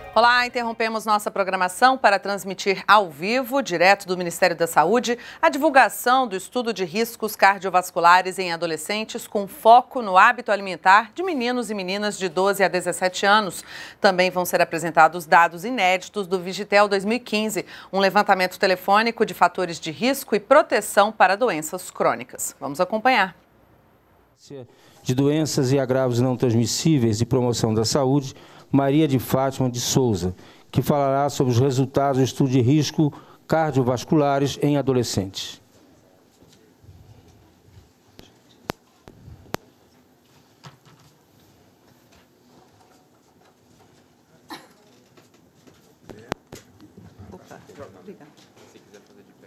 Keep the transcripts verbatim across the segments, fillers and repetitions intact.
Olá, interrompemos nossa programação para transmitir ao vivo, direto do Ministério da Saúde, a divulgação do estudo de riscos cardiovasculares em adolescentes com foco no hábito alimentar de meninos e meninas de doze a dezessete anos. Também vão ser apresentados dados inéditos do Vigitel dois mil e quinze, um levantamento telefônico de fatores de risco e proteção para doenças crônicas. Vamos acompanhar. De doenças e agravos não transmissíveis e promoção da saúde, Maria de Fátima de Souza, que falará sobre os resultados do estudo de risco cardiovasculares em adolescentes. Opa, obrigada. Se quiser fazer de pé.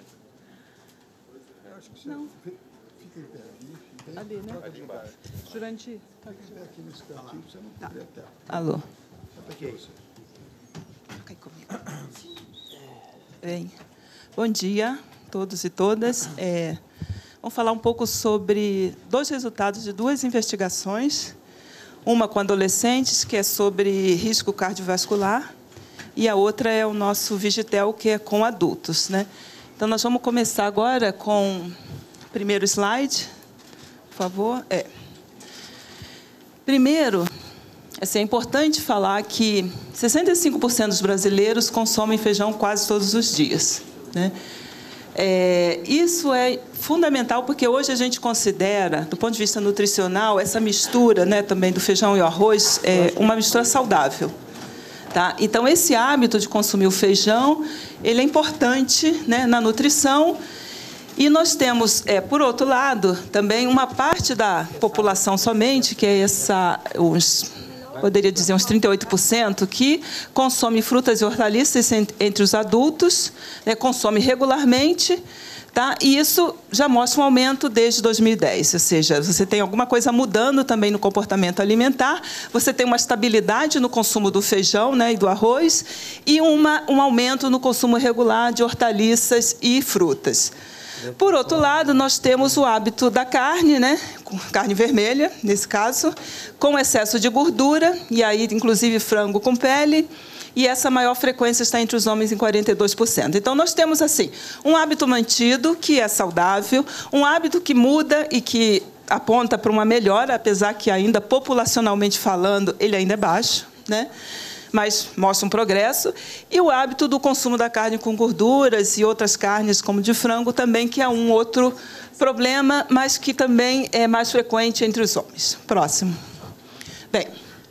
Eu acho que não. Fica em pé. Ali, né? Ali embaixo. Jurandir. Fica aqui nesse cantinho, você não cobrir a tela. Alô. Okay. Fica aí comigo. Bem, bom dia a todos e todas. É, vamos falar um pouco sobre dois resultados de duas investigações. Uma com adolescentes, que é sobre risco cardiovascular, e a outra é o nosso Vigitel, que é com adultos, né? Então, nós vamos começar agora com o primeiro slide, por favor. É. Primeiro, assim, é importante falar que sessenta e cinco por cento dos brasileiros consomem feijão quase todos os dias, né? É, isso é fundamental porque hoje a gente considera, do ponto de vista nutricional, essa mistura, né, também do feijão e o arroz, é uma mistura saudável. Tá? Então, esse hábito de consumir o feijão, ele é importante, né, na nutrição. E nós temos, é, por outro lado, também uma parte da população somente, que é essa, uns, poderia dizer uns trinta e oito por cento, que consome frutas e hortaliças entre os adultos, né, consome regularmente, tá? E isso já mostra um aumento desde dois mil e dez, ou seja, você tem alguma coisa mudando também no comportamento alimentar, você tem uma estabilidade no consumo do feijão, né, e do arroz, e uma, um aumento no consumo regular de hortaliças e frutas. Por outro lado, nós temos o hábito da carne, né? Carne vermelha, nesse caso, com excesso de gordura, e aí, inclusive, frango com pele, e essa maior frequência está entre os homens em quarenta e dois por cento. Então, nós temos, assim, um hábito mantido, que é saudável, um hábito que muda e que aponta para uma melhora, apesar que ainda, populacionalmente falando, ele ainda é baixo, né? Mas mostra um progresso, e o hábito do consumo da carne com gorduras e outras carnes, como de frango, também, que é um outro problema, mas que também é mais frequente entre os homens. Próximo. Bem,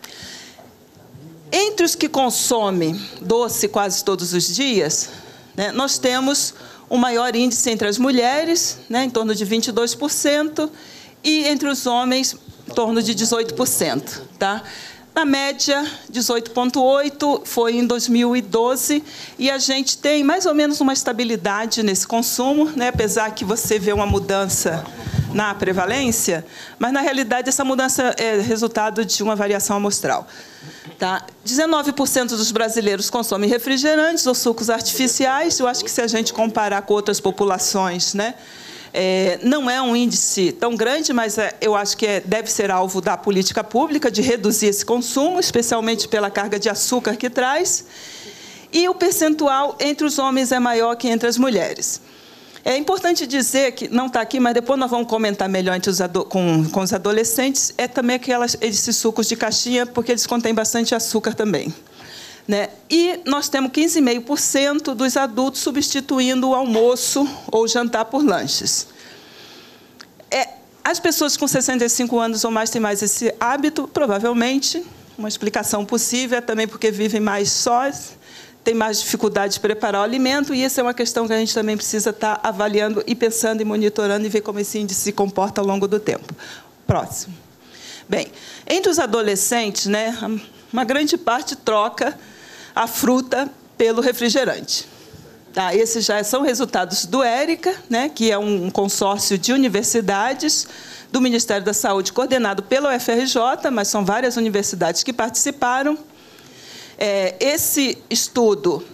entre os que consomem doce quase todos os dias, né, nós temos um maior índice entre as mulheres, né, em torno de vinte e dois por cento, e entre os homens, em torno de dezoito por cento. Tá? Na média, dezoito vírgula oito foi em dois mil e doze, e a gente tem mais ou menos uma estabilidade nesse consumo, né? Apesar que você vê uma mudança na prevalência, mas, na realidade, essa mudança é resultado de uma variação amostral. Tá? dezenove por cento dos brasileiros consomem refrigerantes ou sucos artificiais. Eu acho que, se a gente comparar com outras populações, né, É, não é um índice tão grande, mas é, eu acho que é, deve ser alvo da política pública de reduzir esse consumo, especialmente pela carga de açúcar que traz. E o percentual entre os homens é maior que entre as mulheres. É importante dizer que, não está aqui, mas depois nós vamos comentar melhor entre os com, com os adolescentes, é também aquelas, esses sucos de caixinha, porque eles contêm bastante açúcar também. Né? E nós temos quinze vírgula cinco por cento dos adultos substituindo o almoço ou o jantar por lanches. É, as pessoas com sessenta e cinco anos ou mais têm mais esse hábito, provavelmente. Uma explicação possível é também porque vivem mais sós, têm mais dificuldade de preparar o alimento, e essa é uma questão que a gente também precisa estar avaliando e pensando e monitorando e ver como esse índice se comporta ao longo do tempo. Próximo. Bem, entre os adolescentes, né, uma grande parte troca a fruta pelo refrigerante. Tá, esses já são resultados do ERICA, né, que é um consórcio de universidades do Ministério da Saúde, coordenado pela U F R J, mas são várias universidades que participaram. É, esse estudo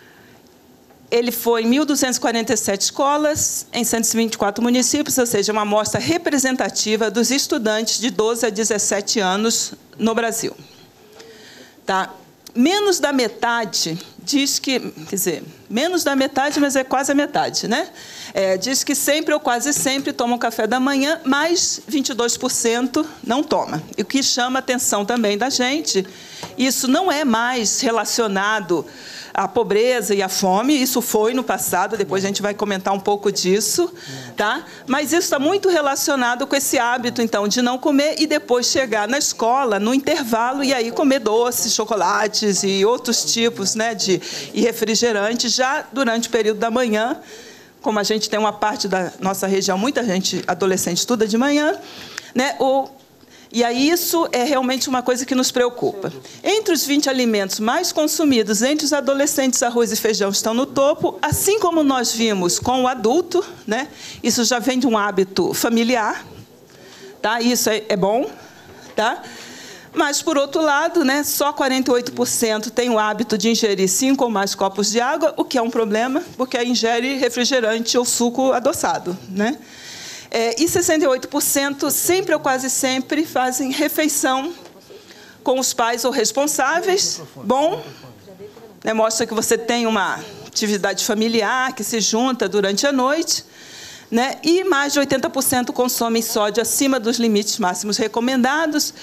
ele foi em mil duzentas e quarenta e sete escolas, em cento e vinte e quatro municípios, ou seja, uma amostra representativa dos estudantes de doze a dezessete anos no Brasil. Tá? menos da metade diz que, quer dizer, menos da metade, mas é quase a metade, né? É, diz que sempre ou quase sempre tomam café da manhã, mas vinte e dois por cento não toma. E o que chama a atenção também da gente, isso não é mais relacionado à pobreza e à fome, isso foi no passado, depois a gente vai comentar um pouco disso, tá? Mas isso está muito relacionado com esse hábito, então, de não comer e depois chegar na escola, no intervalo, e aí comer doces, chocolates e outros tipos, né, de, e refrigerantes já durante o período da manhã. Como a gente tem uma parte da nossa região, muita gente, adolescente, estuda de manhã, né, ou... E aí isso é realmente uma coisa que nos preocupa. Entre os vinte alimentos mais consumidos entre os adolescentes, arroz e feijão estão no topo, assim como nós vimos com o adulto, né? Isso já vem de um hábito familiar, tá? Isso é, é bom, tá? Mas, por outro lado, né, só quarenta e oito por cento tem o hábito de ingerir cinco ou mais copos de água, o que é um problema, porque aí ingere refrigerante ou suco adoçado, né? É, e sessenta e oito por cento, sempre ou quase sempre, fazem refeição com os pais ou responsáveis. Bom, né, mostra que você tem uma atividade familiar que se junta durante a noite, né, e mais de oitenta por cento consomem sódio acima dos limites máximos recomendados.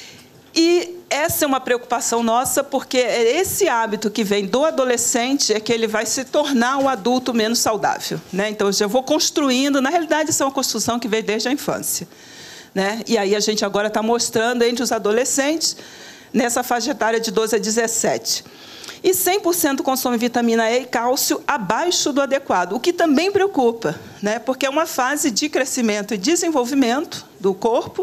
E essa é uma preocupação nossa, porque é esse hábito que vem do adolescente é que ele vai se tornar um adulto menos saudável, né? Então, eu já vou construindo, na realidade, isso é uma construção que vem desde a infância, né? E aí a gente agora está mostrando entre os adolescentes, nessa faixa etária de doze a dezessete. E cem por cento consome vitamina E e cálcio abaixo do adequado, o que também preocupa, né? Porque é uma fase de crescimento e desenvolvimento do corpo.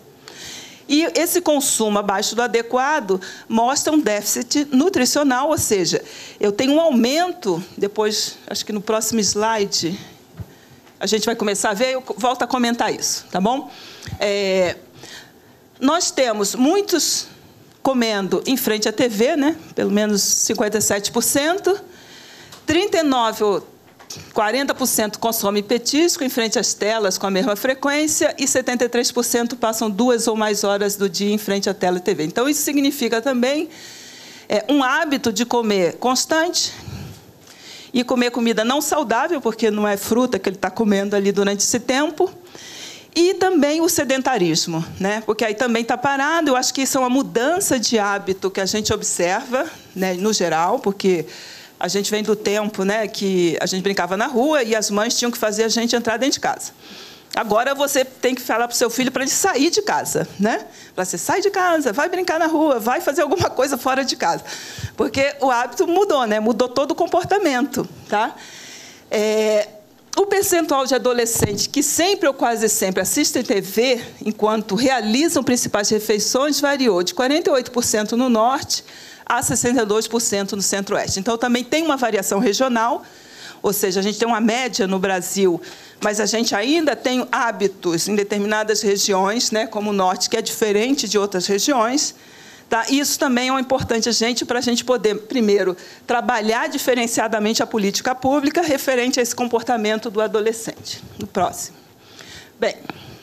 E esse consumo abaixo do adequado mostra um déficit nutricional, ou seja, eu tenho um aumento, depois, acho que no próximo slide, a gente vai começar a ver, eu volto a comentar isso, tá bom? É, nós temos muitos comendo em frente à T V, né? Pelo menos cinquenta e sete por cento, trinta e nove por cento quarenta por cento consomem petisco em frente às telas com a mesma frequência e setenta e três por cento passam duas ou mais horas do dia em frente à tela e T V. Então, isso significa também é, um hábito de comer constante e comer comida não saudável, porque não é fruta que ele está comendo ali durante esse tempo, e também o sedentarismo, né? Porque aí também está parado. Eu acho que isso é uma mudança de hábito que a gente observa, né, no geral, porque... A gente vem do tempo, né, que a gente brincava na rua e as mães tinham que fazer a gente entrar dentro de casa. Agora você tem que falar para o seu filho para ele sair de casa, né? Para você sai de casa, vai brincar na rua, vai fazer alguma coisa fora de casa, porque o hábito mudou, né? Mudou todo o comportamento, tá? É, o percentual de adolescentes que sempre ou quase sempre assistem T V enquanto realizam principais refeições variou de quarenta e oito por cento no norte a sessenta e dois por cento no centro-oeste. Então, também tem uma variação regional, ou seja, a gente tem uma média no Brasil, mas a gente ainda tem hábitos em determinadas regiões, né, como o norte, que é diferente de outras regiões. Tá? Isso também é importante a gente, para a gente poder, primeiro, trabalhar diferenciadamente a política pública referente a esse comportamento do adolescente. No próximo. Bem...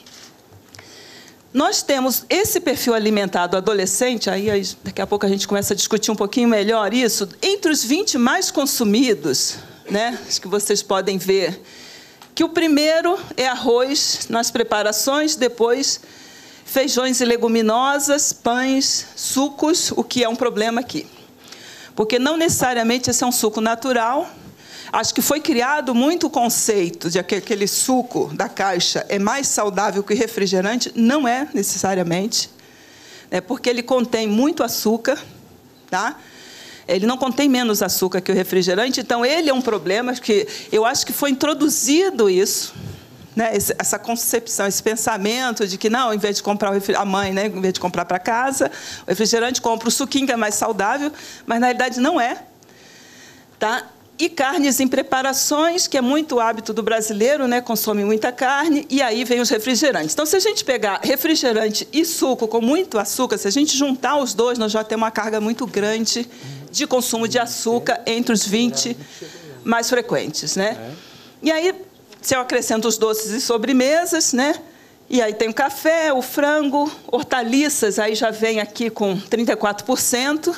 Nós temos esse perfil alimentar do adolescente, aí daqui a pouco a gente começa a discutir um pouquinho melhor isso, entre os vinte mais consumidos, né, acho que vocês podem ver, que o primeiro é arroz nas preparações, depois feijões e leguminosas, pães, sucos, o que é um problema aqui. Porque não necessariamente esse é um suco natural. Acho que foi criado muito o conceito de que aquele suco da caixa é mais saudável que o refrigerante. Não é necessariamente, né, porque ele contém muito açúcar, tá? Ele não contém menos açúcar que o refrigerante, então ele é um problema que eu acho que foi introduzido isso, né, essa concepção, esse pensamento de que, não, ao invés de comprar o refrigerante, a mãe, né, em vez de comprar para casa, o refrigerante compra o suquinho, que é mais saudável, mas, na realidade, não é. Tá? E carnes em preparações, que é muito hábito do brasileiro, né? Consome muita carne, e aí vem os refrigerantes. Então, se a gente pegar refrigerante e suco com muito açúcar, se a gente juntar os dois, nós já temos uma carga muito grande de consumo de açúcar entre os vinte mais frequentes, né? E aí, se eu acrescento os doces e sobremesas, né? E aí tem o café, o frango, hortaliças, aí já vem aqui com trinta e quatro por cento,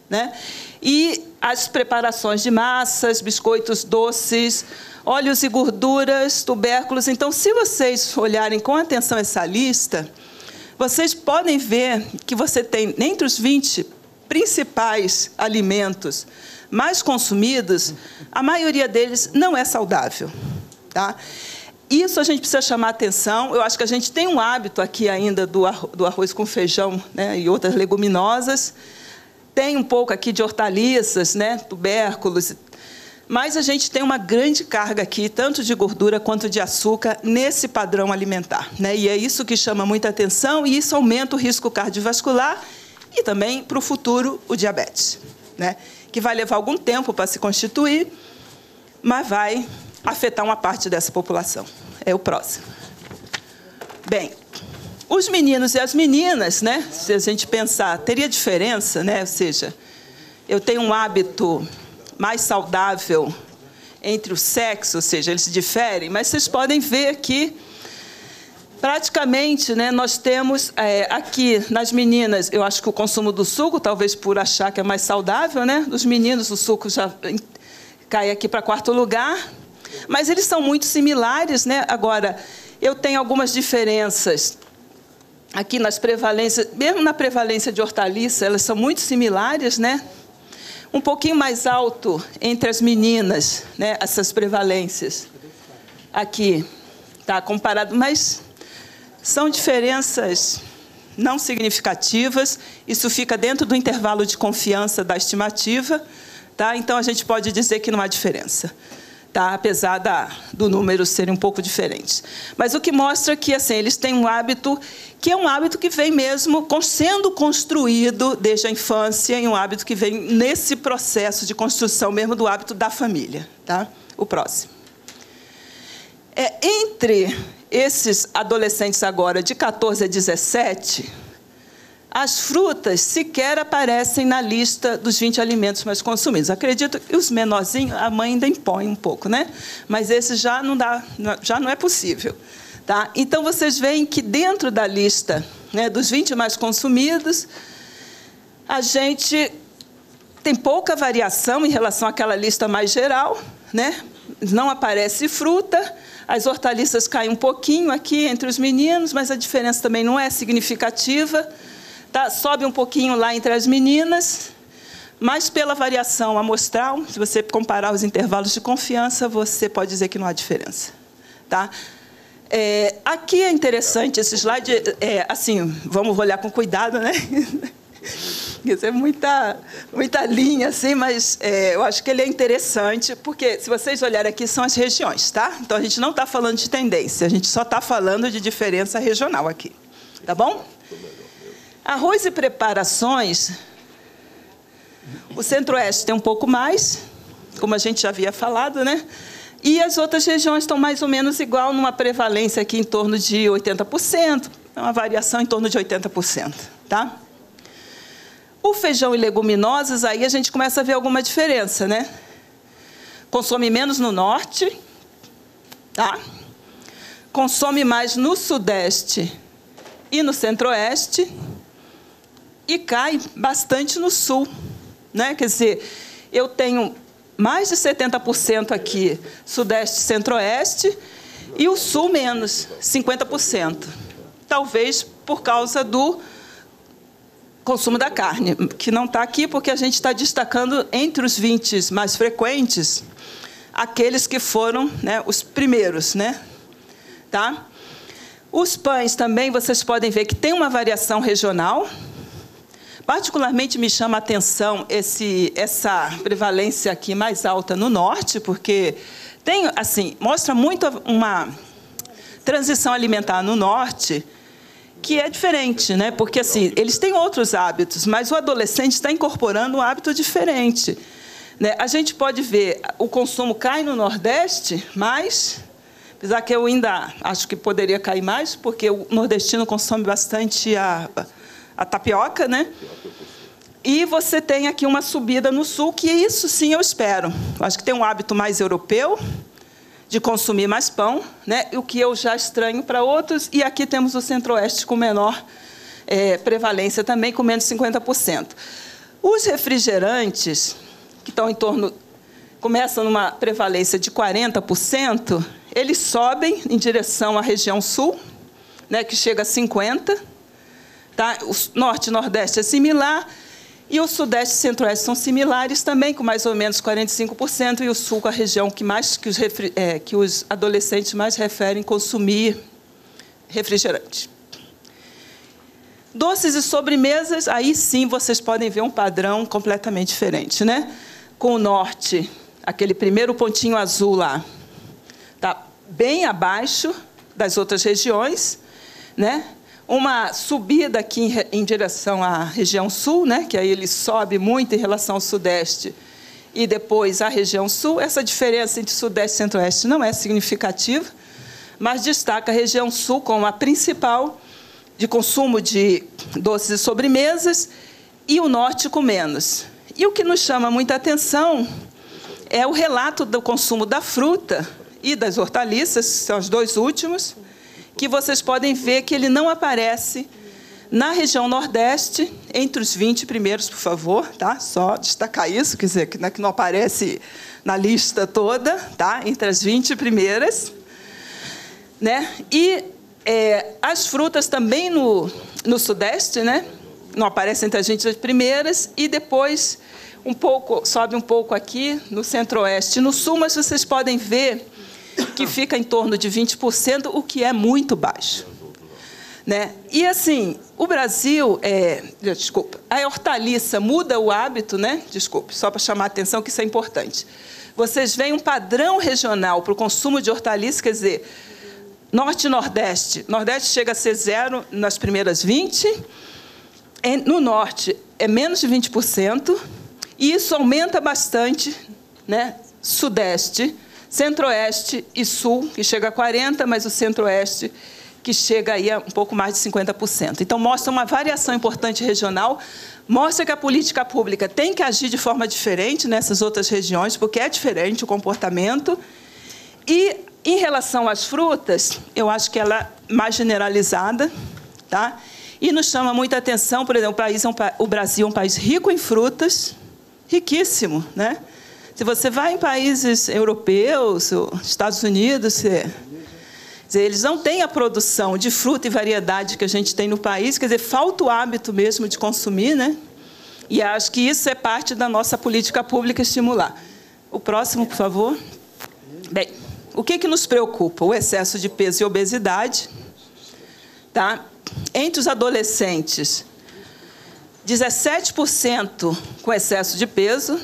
né? E as preparações de massas, biscoitos doces, óleos e gorduras, tubérculos. Então, se vocês olharem com atenção essa lista, vocês podem ver que você tem, entre os vinte principais alimentos mais consumidos, a maioria deles não é saudável, tá? Isso a gente precisa chamar atenção. Eu acho que a gente tem um hábito aqui ainda do arroz com feijão, né, e outras leguminosas. Tem um pouco aqui de hortaliças, né, tubérculos, mas a gente tem uma grande carga aqui, tanto de gordura quanto de açúcar, nesse padrão alimentar, né? E é isso que chama muita atenção, e isso aumenta o risco cardiovascular e também, para o futuro, o diabetes, né? Que vai levar algum tempo para se constituir, mas vai afetar uma parte dessa população. É o próximo. Bem, os meninos e as meninas, né? Se a gente pensar, teria diferença, né? Ou seja, eu tenho um hábito mais saudável entre o sexo, ou seja, eles diferem, mas vocês podem ver que, praticamente, né, nós temos é, aqui, nas meninas, eu acho que o consumo do suco, talvez por achar que é mais saudável, né? Dos meninos, o suco já cai aqui para quarto lugar, mas eles são muito similares, né? Agora, eu tenho algumas diferenças aqui nas prevalências, mesmo na prevalência de hortaliça, elas são muito similares, né? Um pouquinho mais alto entre as meninas, né, essas prevalências aqui, tá, comparado, mas são diferenças não significativas, isso fica dentro do intervalo de confiança da estimativa, tá? Então a gente pode dizer que não há diferença, tá? Apesar da, do número serem um pouco diferentes. Mas o que mostra que assim, eles têm um hábito que é um hábito que vem mesmo sendo construído desde a infância, e um hábito que vem nesse processo de construção mesmo do hábito da família, tá? O próximo. É, entre esses adolescentes agora de quatorze a dezessete, as frutas sequer aparecem na lista dos vinte alimentos mais consumidos. Acredito que os menorzinhos, a mãe ainda impõe um pouco, né? Mas esses já não dá, já não é possível. Tá? Então, vocês veem que dentro da lista, né, dos vinte mais consumidos, a gente tem pouca variação em relação àquela lista mais geral, né? Não aparece fruta, as hortaliças caem um pouquinho aqui entre os meninos, mas a diferença também não é significativa. Tá? Sobe um pouquinho lá entre as meninas, mas pela variação amostral, se você comparar os intervalos de confiança, você pode dizer que não há diferença. Tá? É, aqui é interessante esse slide, é, assim, vamos olhar com cuidado, né? Isso é muita, muita linha, assim, mas é, eu acho que ele é interessante, porque, se vocês olharem aqui, são as regiões, tá? Então, a gente não está falando de tendência, a gente só está falando de diferença regional aqui, tá bom? Arroz e preparações, o Centro-Oeste tem um pouco mais, como a gente já havia falado, né? E as outras regiões estão mais ou menos igual, numa prevalência aqui em torno de oitenta por cento, uma variação em torno de oitenta por cento. Tá? O feijão e leguminosas, aí a gente começa a ver alguma diferença, né? Consome menos no norte, tá? Consome mais no sudeste e no centro-oeste, e cai bastante no sul, né? Quer dizer, eu tenho mais de setenta por cento aqui, sudeste e centro-oeste, e o sul menos, cinquenta por cento. Talvez por causa do consumo da carne, que não está aqui porque a gente está destacando entre os vinte mais frequentes, aqueles que foram, né, os primeiros, né? Tá? Os pães também, vocês podem ver que tem uma variação regional. Particularmente me chama a atenção esse, essa prevalência aqui mais alta no norte, porque tem, assim, mostra muito uma transição alimentar no norte que é diferente, né? Porque assim, eles têm outros hábitos, mas o adolescente está incorporando um hábito diferente, né? A gente pode ver, o consumo cai no Nordeste, mas, apesar que eu ainda acho que poderia cair mais, porque o nordestino consome bastante a... a tapioca, né? E você tem aqui uma subida no sul, que isso sim eu espero. Eu acho que tem um hábito mais europeu de consumir mais pão, né? O que eu já estranho para outros. E aqui temos o centro-oeste com menor é, prevalência também, com menos de cinquenta por cento. Os refrigerantes, que estão em torno, começam numa prevalência de quarenta por cento, eles sobem em direção à região sul, né, que chega a cinquenta por cento. Tá? O norte e nordeste é similar, e o sudeste e centro-oeste são similares também, com mais ou menos quarenta e cinco por cento, e o sul com a região que, mais, que, os, refri, é, que os adolescentes mais referem consumir refrigerante. Doces e sobremesas, aí sim vocês podem ver um padrão completamente diferente, né? Com o norte, aquele primeiro pontinho azul lá, está bem abaixo das outras regiões, né? Uma subida aqui em, em direção à região sul, né? Que aí ele sobe muito em relação ao sudeste, e depois à região sul. Essa diferença entre sudeste e centro-oeste não é significativa, mas destaca a região sul como a principal de consumo de doces e sobremesas, e o norte com menos. E o que nos chama muita atenção é o relato do consumo da fruta e das hortaliças, que são os dois últimos, que vocês podem ver que ele não aparece na região nordeste, entre os vinte primeiros, por favor, tá? Só destacar isso, quer dizer, que não, é que não aparece na lista toda, tá? Entre as vinte primeiras, né? E é, as frutas também no, no sudeste, né? Não aparecem entre as vinte primeiras, e depois um pouco, sobe um pouco aqui no centro-oeste e no sul, mas vocês podem ver que fica em torno de vinte por cento, o que é muito baixo. Né? E, assim, o Brasil... É, desculpa, a hortaliça muda o hábito, né? Desculpe, só para chamar a atenção que isso é importante. Vocês veem um padrão regional para o consumo de hortaliça, quer dizer, norte e nordeste. Nordeste chega a ser zero nas primeiras vinte, no norte é menos de vinte por cento, e isso aumenta bastante, né? Sudeste, centro-oeste e sul, que chega a quarenta por cento, mas o centro-oeste, que chega aí a um pouco mais de cinquenta por cento. Então, mostra uma variação importante regional, mostra que a política pública tem que agir de forma diferente nessas outras regiões, porque é diferente o comportamento. E, em relação às frutas, eu acho que ela é mais generalizada, tá? E nos chama muita atenção, por exemplo, o, país é um, o Brasil é um país rico em frutas, riquíssimo, né? Se você vai em países europeus, Estados Unidos, você, eles não têm a produção de fruta e variedade que a gente tem no país, quer dizer, falta o hábito mesmo de consumir, né? E acho que isso é parte da nossa política pública estimular. O próximo, por favor. Bem, o que, que nos preocupa? O excesso de peso e obesidade. Tá? Entre os adolescentes, dezessete por cento com excesso de peso,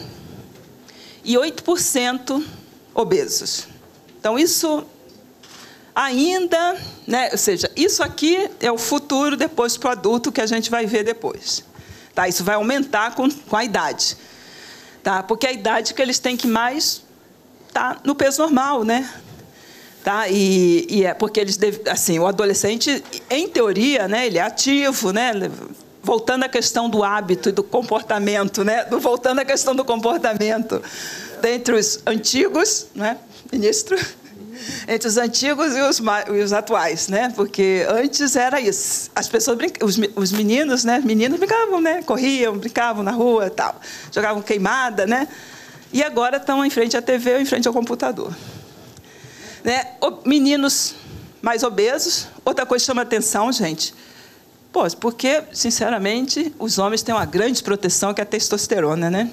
e oito por cento obesos. Então, isso ainda... Né, ou seja, isso aqui é o futuro depois para o adulto que a gente vai ver depois. Tá? Isso vai aumentar com, com a idade. Tá? Porque é a idade que eles têm que mais estar tá no peso normal, né? Tá? E, e é porque eles... Deve, assim, o adolescente, em teoria, né, ele é ativo, né? Voltando à questão do hábito e do comportamento, né? Voltando à questão do comportamento entre os antigos, né, ministro? Entre os antigos e os, e os atuais, né? Porque antes era isso. As pessoas brincavam, os, os meninos, né? Meninos brincavam, né? Corriam, brincavam na rua e tal, jogavam queimada, né? E agora estão em frente à T V ou em frente ao computador. Né? Meninos mais obesos. Outra coisa que chama atenção, gente. Pô, porque, sinceramente, os homens têm uma grande proteção, que é a testosterona, né?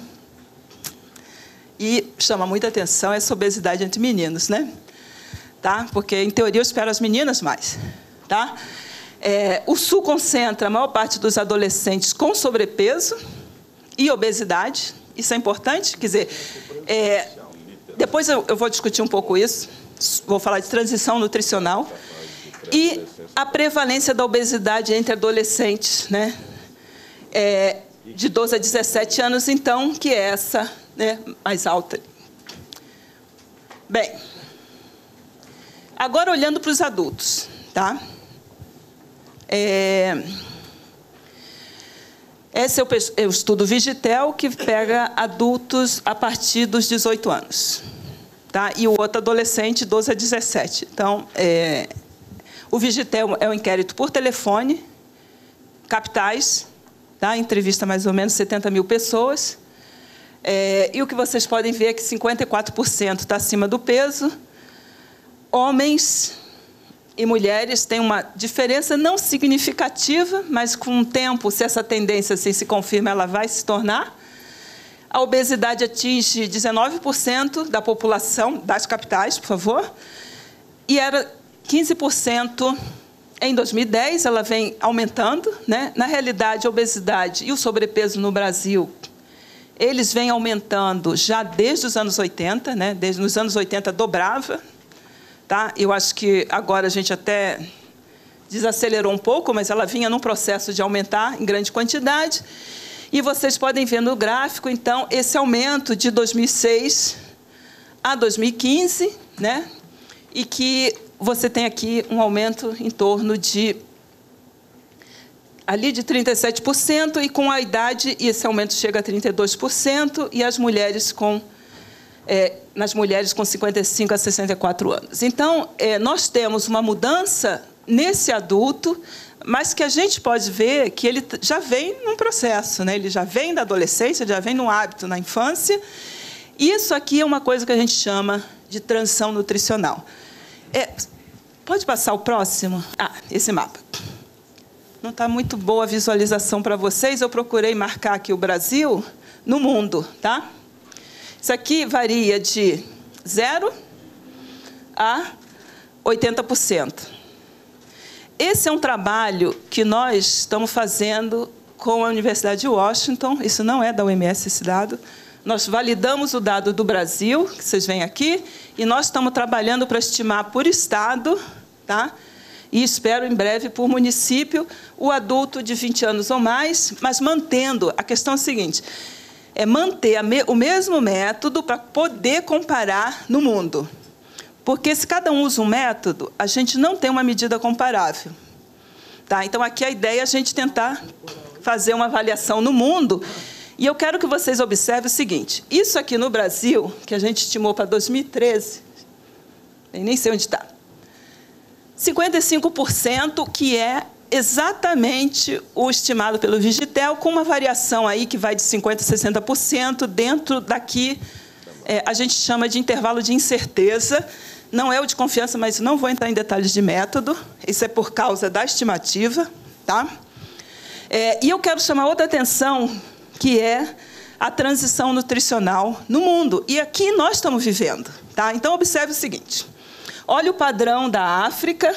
E chama muita atenção essa obesidade entre meninos, né? Tá? Porque, em teoria, eu espero as meninas mais. Tá? É, o Sul concentra a maior parte dos adolescentes com sobrepeso e obesidade. Isso é importante? Quer dizer, é, depois eu, eu vou discutir um pouco isso. Vou falar de transição nutricional. E a prevalência da obesidade entre adolescentes, né? É, de doze a dezessete anos, então, que é essa, né, mais alta. Bem, agora olhando para os adultos, tá? É, esse é o, é o estudo Vigitel, que pega adultos a partir dos dezoito anos, tá? E o outro adolescente, doze a dezessete. Então, é... O Vigitel é um inquérito por telefone, capitais, tá? Entrevista mais ou menos setenta mil pessoas. É, e o que vocês podem ver é que cinquenta e quatro por cento está acima do peso. Homens e mulheres têm uma diferença não significativa, mas com o tempo, se essa tendência assim, se confirma, ela vai se tornar. A obesidade atinge dezenove por cento da população das capitais, por favor, e era quinze por cento em dois mil e dez, ela vem aumentando, né? Na realidade, a obesidade e o sobrepeso no Brasil, eles vêm aumentando já desde os anos oitenta, né? Desde nos anos oitenta dobrava, tá? Eu acho que agora a gente até desacelerou um pouco, mas ela vinha num processo de aumentar em grande quantidade. E vocês podem ver no gráfico, então, esse aumento de dois mil e seis a dois mil e quinze, né? E que você tem aqui um aumento em torno de ali de trinta e sete por cento, e com a idade esse aumento chega a trinta e dois por cento, e as mulheres com é, nas mulheres com cinquenta e cinco a sessenta e quatro anos. Então, é, nós temos uma mudança nesse adulto, mas que a gente pode ver que ele já vem num processo, né? Ele já vem da adolescência, já vem no hábito na infância. Isso aqui é uma coisa que a gente chama de transição nutricional. É, pode passar o próximo? Ah, esse mapa. Não está muito boa a visualização para vocês, eu procurei marcar aqui o Brasil no mundo, tá? Isso aqui varia de zero a oitenta por cento. Esse é um trabalho que nós estamos fazendo com a Universidade de Washington, isso não é da O M S esse dado. Nós validamos o dado do Brasil, que vocês veem aqui, e nós estamos trabalhando para estimar por estado, tá? E espero em breve por município, o adulto de vinte anos ou mais, mas mantendo, a questão é a seguinte, é manter a me, o mesmo método para poder comparar no mundo. Porque se cada um usa um método, a gente não tem uma medida comparável. Tá? Então, aqui a ideia é a gente tentar fazer uma avaliação no mundo. E eu quero que vocês observem o seguinte, isso aqui no Brasil, que a gente estimou para dois mil e treze, eu nem sei onde está, cinquenta e cinco por cento, que é exatamente o estimado pelo Vigitel, com uma variação aí que vai de cinquenta por cento a sessenta por cento, dentro daqui, é, a gente chama de intervalo de incerteza. Não é o de confiança, mas não vou entrar em detalhes de método. Isso é por causa da estimativa. Tá? É, e eu quero chamar outra atenção, que é a transição nutricional no mundo. E aqui nós estamos vivendo. Tá? Então, observe o seguinte. Olha o padrão da África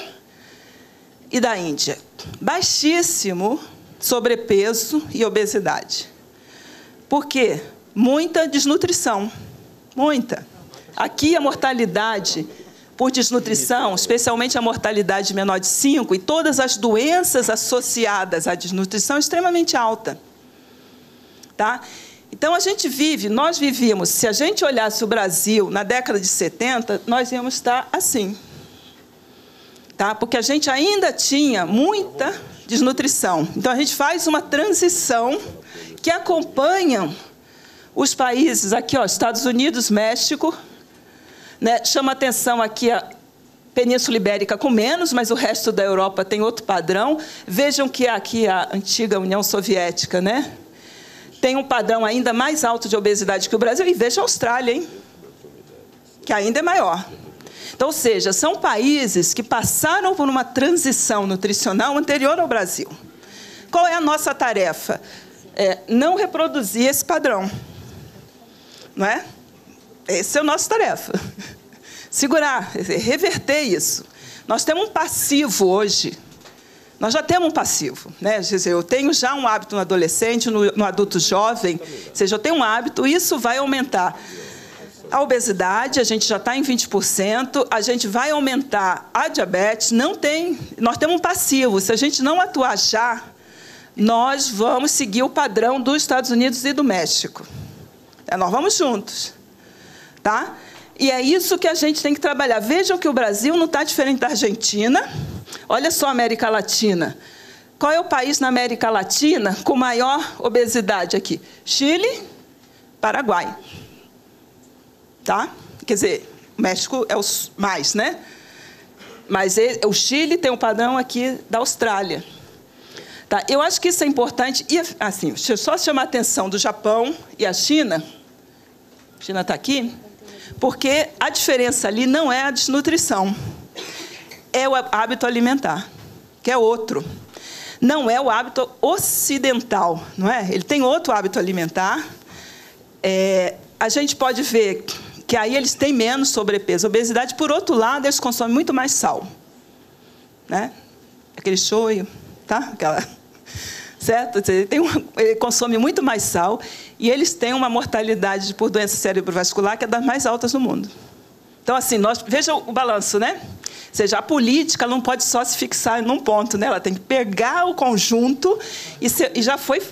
e da Índia. Baixíssimo sobrepeso e obesidade. Por quê? Muita desnutrição. Muita. Aqui a mortalidade por desnutrição, especialmente a mortalidade menor de cinco, e todas as doenças associadas à desnutrição, é extremamente alta. Tá? Então, a gente vive, nós vivíamos, se a gente olhasse o Brasil na década de setenta, nós íamos estar assim. Tá? Porque a gente ainda tinha muita desnutrição. Então, a gente faz uma transição que acompanha os países, aqui, ó, Estados Unidos, México, né, chama atenção aqui a Península Ibérica com menos, mas o resto da Europa tem outro padrão. Vejam que aqui a antiga União Soviética, né, tem um padrão ainda mais alto de obesidade que o Brasil. E veja a Austrália, hein, que ainda é maior. Então, ou seja, são países que passaram por uma transição nutricional anterior ao Brasil. Qual é a nossa tarefa? É não reproduzir esse padrão. Não é? Essa é a nossa tarefa. Segurar, reverter isso. Nós temos um passivo hoje. Nós já temos um passivo. Né? Quer dizer, eu tenho já um hábito no adolescente, no, no adulto jovem. Ou seja, eu tenho um hábito, isso vai aumentar. A obesidade, a gente já está em vinte por cento, a gente vai aumentar a diabetes, não tem, nós temos um passivo. Se a gente não atuar já, nós vamos seguir o padrão dos Estados Unidos e do México. É, nós vamos juntos. Tá? E é isso que a gente tem que trabalhar. Vejam que o Brasil não está diferente da Argentina. Olha só a América Latina. Qual é o país na América Latina com maior obesidade aqui? Chile, Paraguai. Tá? Quer dizer, o México é os mais, né? Mas ele, o Chile tem um padrão aqui da Austrália. Tá? Eu acho que isso é importante. E, assim, deixa eu só chamar a atenção do Japão e a China. A China está aqui. Porque a diferença ali não é a desnutrição. É o hábito alimentar, que é outro. Não é o hábito ocidental, não é? Ele tem outro hábito alimentar. É, a gente pode ver que aí eles têm menos sobrepeso, obesidade. Por outro lado, eles consomem muito mais sal, né? Aquele shoyu, tá? Aquela, certo? Ele, tem uma, ele consome muito mais sal e eles têm uma mortalidade por doença cerebrovascular que é das mais altas do mundo. Então, assim, nós, veja o balanço, né? Ou seja, a política não pode só se fixar num ponto, né? Ela tem que pegar o conjunto e, se, e já foi...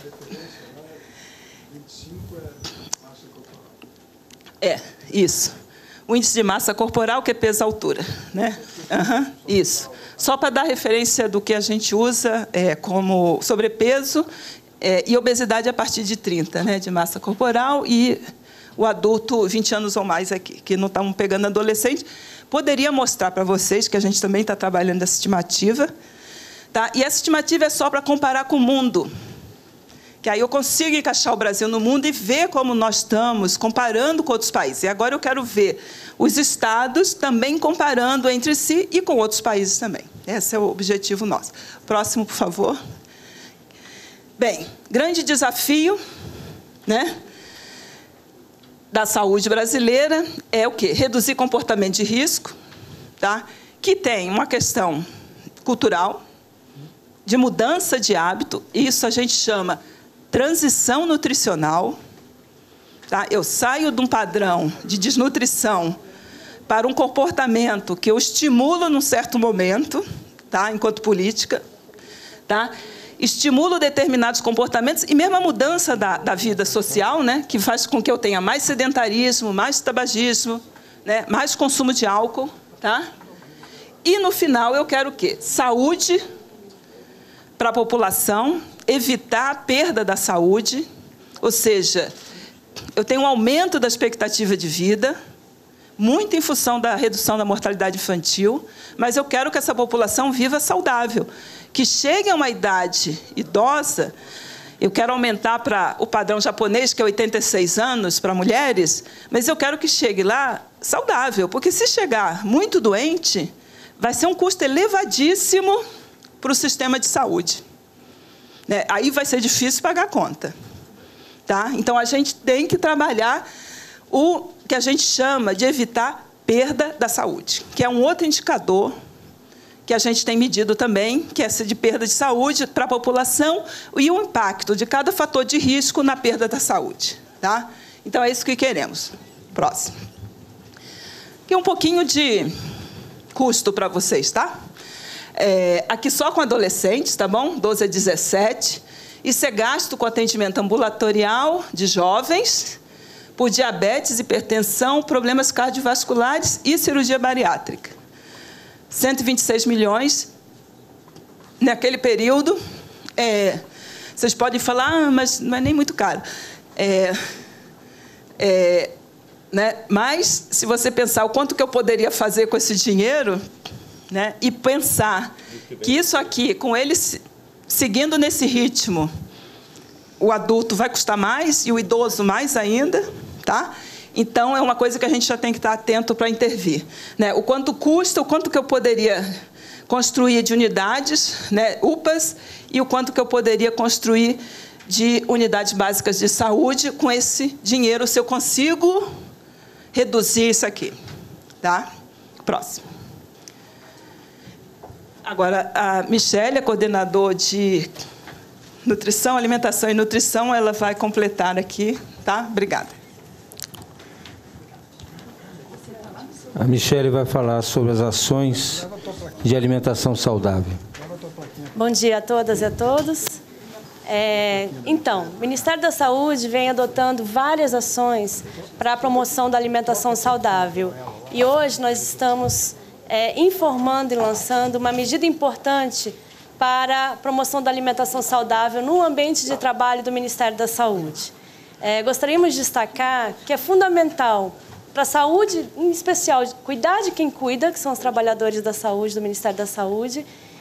É, isso. O índice de massa corporal, que é peso altura, né? Uhum, isso. Só para dar referência do que a gente usa é, como sobrepeso é, e obesidade a partir de trinta, né? De massa corporal, e o adulto vinte anos ou mais aqui, que não estamos pegando adolescente. Poderia mostrar para vocês que a gente também está trabalhando essa estimativa, tá? E essa estimativa é só para comparar com o mundo, que aí eu consigo encaixar o Brasil no mundo e ver como nós estamos comparando com outros países. E agora eu quero ver os estados também comparando entre si e com outros países também. Esse é o objetivo nosso. Próximo, por favor. Bem, grande desafio, né, da saúde brasileira é o quê? Reduzir comportamento de risco, tá? Que tem uma questão cultural, de mudança de hábito, isso a gente chama transição nutricional. Tá? Eu saio de um padrão de desnutrição para um comportamento que eu estimulo num certo momento, tá? Enquanto política. Tá? Estimulo determinados comportamentos e mesmo a mudança da, da vida social, né? Que faz com que eu tenha mais sedentarismo, mais tabagismo, né? Mais consumo de álcool. Tá? E, no final, eu quero o quê? Saúde para a população, evitar a perda da saúde, ou seja, eu tenho um aumento da expectativa de vida, muito em função da redução da mortalidade infantil, mas eu quero que essa população viva saudável, que chegue a uma idade idosa. Eu quero aumentar para o padrão japonês, que é oitenta e seis anos para mulheres, mas eu quero que chegue lá saudável, porque se chegar muito doente, vai ser um custo elevadíssimo para o sistema de saúde. Né? Aí vai ser difícil pagar a conta. Tá? Então, a gente tem que trabalhar o que a gente chama de evitar perda da saúde, que é um outro indicador que a gente tem medido também, que é esse de perda de saúde para a população e o impacto de cada fator de risco na perda da saúde. Tá? Então, é isso que queremos. Próximo. Aqui um pouquinho de custo para vocês, tá? É, aqui só com adolescentes, tá bom? doze a dezessete. Isso é gasto com atendimento ambulatorial de jovens, por diabetes, hipertensão, problemas cardiovasculares e cirurgia bariátrica. cento e vinte e seis milhões naquele período. É, vocês podem falar, ah, mas não é nem muito caro. É, é, né? Mas, se você pensar o quanto que eu poderia fazer com esse dinheiro, né, e pensar que isso aqui, com eles seguindo nesse ritmo, o adulto vai custar mais e o idoso mais ainda, tá? Então, é uma coisa que a gente já tem que estar atento para intervir. Né? O quanto custa, o quanto que eu poderia construir de unidades, né, U P As, e o quanto que eu poderia construir de unidades básicas de saúde com esse dinheiro, se eu consigo reduzir isso aqui. Tá? Próximo. Agora, a Michele, a coordenadora de nutrição, alimentação e nutrição, ela vai completar aqui, tá? Obrigada. A Michele vai falar sobre as ações de alimentação saudável. Bom dia a todas e a todos. É, então, o Ministério da Saúde vem adotando várias ações para a promoção da alimentação saudável. E hoje nós estamos É, informando e lançando uma medida importante para a promoção da alimentação saudável no ambiente de trabalho do Ministério da Saúde. É, gostaríamos de destacar que é fundamental para a saúde, em especial, cuidar de quem cuida, que são os trabalhadores da saúde, do Ministério da Saúde,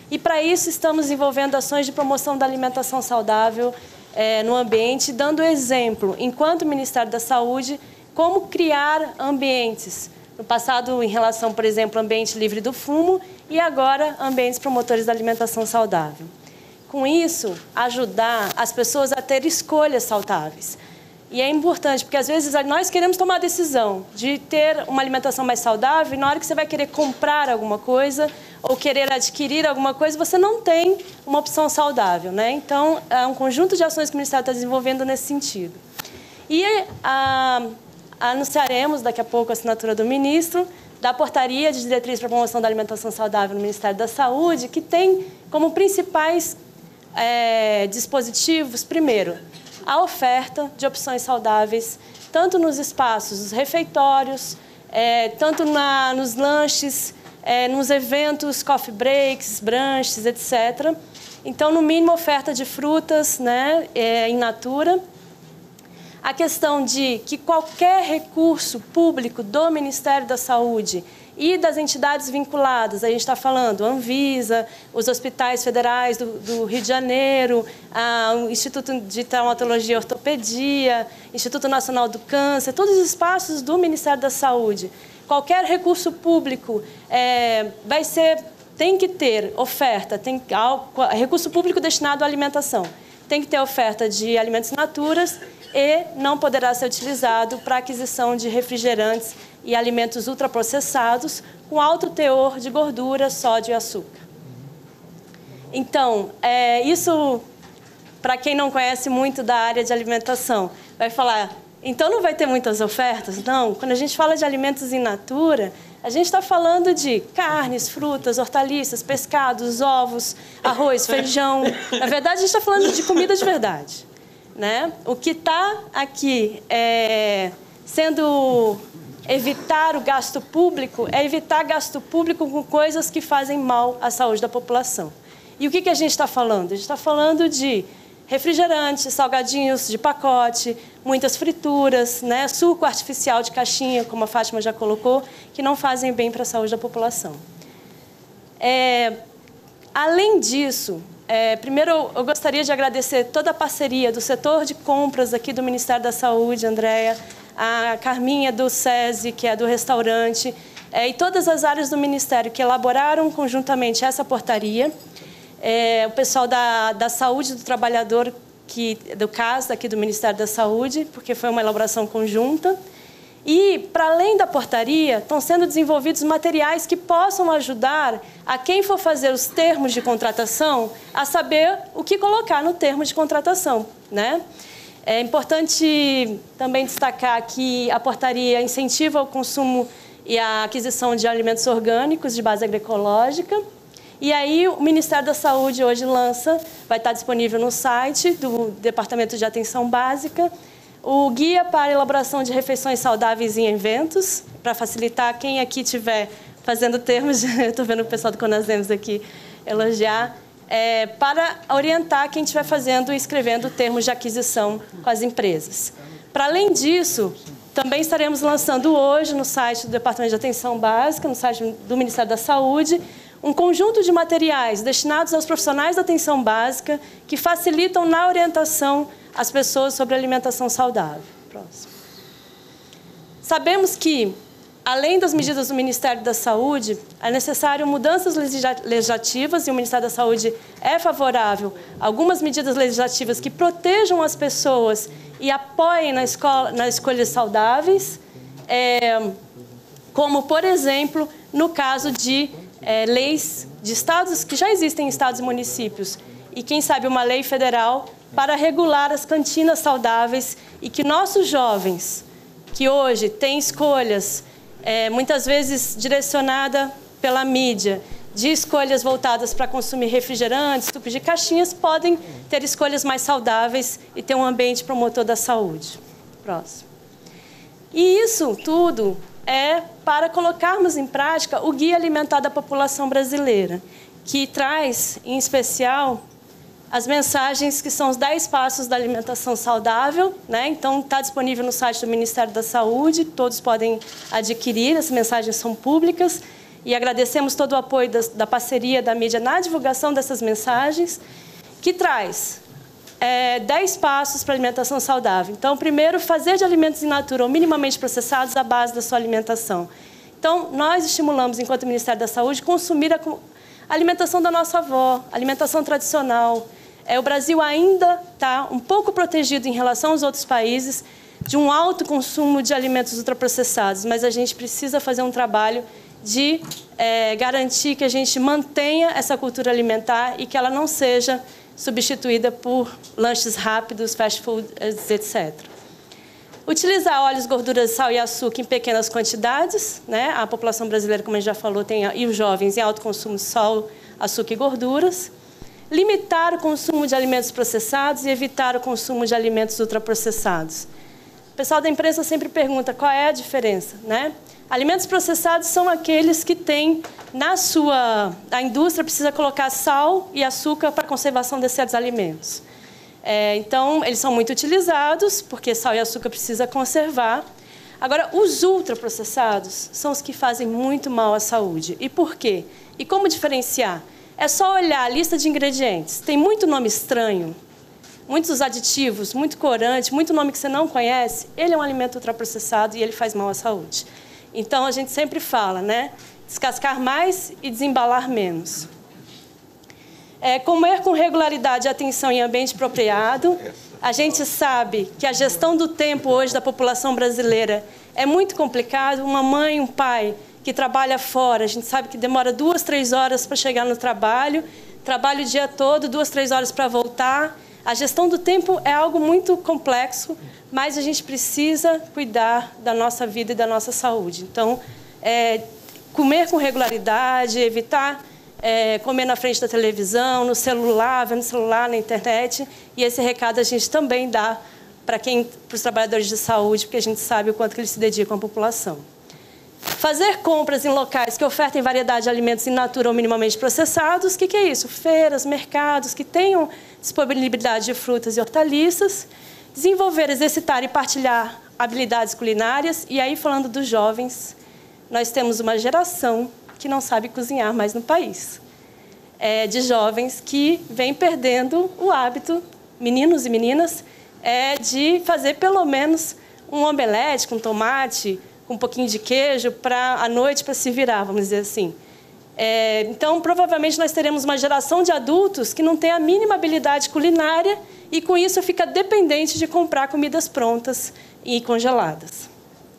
E, para isso, estamos desenvolvendo ações de promoção da alimentação saudável é, no ambiente, dando exemplo, enquanto Ministério da Saúde, como criar ambientes. No passado, em relação, por exemplo, ao ambiente livre do fumo e agora ambientes promotores da alimentação saudável. Com isso, ajudar as pessoas a ter escolhas saudáveis. E é importante, porque às vezes nós queremos tomar a decisão de ter uma alimentação mais saudável e na hora que você vai querer comprar alguma coisa ou querer adquirir alguma coisa, você não tem uma opção saudável, né? Então, é um conjunto de ações que o Ministério está desenvolvendo nesse sentido. E a, anunciaremos daqui a pouco a assinatura do ministro da portaria de diretriz para a promoção da alimentação saudável no Ministério da Saúde, que tem como principais é, dispositivos, primeiro, a oferta de opções saudáveis, tanto nos espaços, nos refeitórios, é, tanto na, nos lanches, é, nos eventos, coffee breaks, brunches, etcétera. Então, no mínimo, oferta de frutas, né, é, in natura. A questão de que qualquer recurso público do Ministério da Saúde e das entidades vinculadas, a gente está falando Anvisa, os hospitais federais do, do Rio de Janeiro, a, o Instituto de Traumatologia e Ortopedia, Instituto Nacional do Câncer, todos os espaços do Ministério da Saúde. Qualquer recurso público é, vai ser, tem que ter oferta, tem, recurso público destinado à alimentação. Tem que ter oferta de alimentos in naturas e não poderá ser utilizado para aquisição de refrigerantes e alimentos ultraprocessados com alto teor de gordura, sódio e açúcar. Então, é, isso, para quem não conhece muito da área de alimentação, vai falar, então não vai ter muitas ofertas? Não, quando a gente fala de alimentos in natura, a gente está falando de carnes, frutas, hortaliças, pescados, ovos, arroz, feijão. Na verdade, a gente está falando de comida de verdade, né? O que está aqui é, sendo evitar o gasto público é evitar gasto público com coisas que fazem mal à saúde da população. E o que, que a gente está falando? A gente está falando de refrigerantes, salgadinhos de pacote, muitas frituras, né? Suco artificial de caixinha, como a Fátima já colocou, que não fazem bem para a saúde da população. É, além disso, é, primeiro eu gostaria de agradecer toda a parceria do setor de compras aqui do Ministério da Saúde, Andréia, a Carminha do SESI, que é do restaurante, é, e todas as áreas do Ministério que elaboraram conjuntamente essa portaria. É, o pessoal da, da Saúde do Trabalhador, que, do CAS, aqui do Ministério da Saúde, porque foi uma elaboração conjunta. E, para além da portaria, estão sendo desenvolvidos materiais que possam ajudar a quem for fazer os termos de contratação a saber o que colocar no termo de contratação, né? É importante também destacar que a portaria incentiva o consumo e a aquisição de alimentos orgânicos de base agroecológica. E aí o Ministério da Saúde hoje lança, vai estar disponível no site do Departamento de Atenção Básica, o Guia para a Elaboração de Refeições Saudáveis em Eventos, para facilitar quem aqui estiver fazendo termos, estou vendo o pessoal do Conasems aqui elogiar, é, para orientar quem estiver fazendo e escrevendo termos de aquisição com as empresas. Para além disso, também estaremos lançando hoje no site do Departamento de Atenção Básica, no site do Ministério da Saúde, um conjunto de materiais destinados aos profissionais da atenção básica que facilitam na orientação as pessoas sobre alimentação saudável. Próximo. Sabemos que, além das medidas do Ministério da Saúde, é necessário mudanças legislativas, e o Ministério da Saúde é favorável a algumas medidas legislativas que protejam as pessoas e apoiem na escola, nas escolhas saudáveis, é, como, por exemplo, no caso de é, leis de estados, que já existem em estados e municípios, e, quem sabe, uma lei federal para regular as cantinas saudáveis e que nossos jovens, que hoje têm escolhas, é, muitas vezes direcionada pela mídia, de escolhas voltadas para consumir refrigerantes, sucos de caixinhas, podem ter escolhas mais saudáveis e ter um ambiente promotor da saúde. Próximo. E isso tudo é para colocarmos em prática o Guia Alimentar da População Brasileira, que traz, em especial, as mensagens que são os dez passos da alimentação saudável, né? Então, está disponível no site do Ministério da Saúde, todos podem adquirir, as mensagens são públicas. e agradecemos todo o apoio da, da parceria da mídia na divulgação dessas mensagens, que traz é, dez passos para a alimentação saudável. Então, primeiro, fazer de alimentos in natura ou minimamente processados a base da sua alimentação. Então, nós estimulamos, enquanto Ministério da Saúde, consumir a, a alimentação da nossa avó, alimentação tradicional. É, o Brasil ainda está um pouco protegido em relação aos outros países de um alto consumo de alimentos ultraprocessados, mas a gente precisa fazer um trabalho de é, garantir que a gente mantenha essa cultura alimentar e que ela não seja substituída por lanches rápidos, fast food, etcétera. Utilizar óleos, gorduras, sal e açúcar em pequenas quantidades, né? A população brasileira, como a gente já falou, tem, e os jovens em alto consumo de sal, açúcar e gorduras. Limitar o consumo de alimentos processados e evitar o consumo de alimentos ultraprocessados. O pessoal da imprensa sempre pergunta qual é a diferença, né? Alimentos processados são aqueles que têm na sua... A indústria precisa colocar sal e açúcar para a conservação desses alimentos. É, então, eles são muito utilizados, porque sal e açúcar precisa conservar. Agora, os ultraprocessados são os que fazem muito mal à saúde. E por quê? E como diferenciar? É só olhar a lista de ingredientes. Tem muito nome estranho, muitos aditivos, muito corante, muito nome que você não conhece. Ele é um alimento ultraprocessado e ele faz mal à saúde. Então, a gente sempre fala, né? Descascar mais e desembalar menos. É, comer com regularidade e atenção em ambiente apropriado. A gente sabe que a gestão do tempo hoje da população brasileira é muito complicado. Uma mãe, um pai que trabalha fora, a gente sabe que demora duas, três horas para chegar no trabalho, trabalha o dia todo, duas, três horas para voltar. A gestão do tempo é algo muito complexo, mas a gente precisa cuidar da nossa vida e da nossa saúde. Então, é, comer com regularidade, evitar é, comer na frente da televisão, no celular, vendo celular, na internet. E esse recado a gente também dá para quem, para os trabalhadores de saúde, porque a gente sabe o quanto que eles se dedicam à população. Fazer compras em locais que ofertem variedade de alimentos in natura ou minimamente processados. O que, que é isso? Feiras, mercados que tenham disponibilidade de frutas e hortaliças. Desenvolver, exercitar e partilhar habilidades culinárias. E aí, falando dos jovens, nós temos uma geração que não sabe cozinhar mais no país. É, de jovens que vêm perdendo o hábito, meninos e meninas, é, de fazer pelo menos um omelete com tomate, com um pouquinho de queijo, para à noite para se virar, vamos dizer assim. É, então, provavelmente, nós teremos uma geração de adultos que não tem a mínima habilidade culinária e, com isso, fica dependente de comprar comidas prontas e congeladas.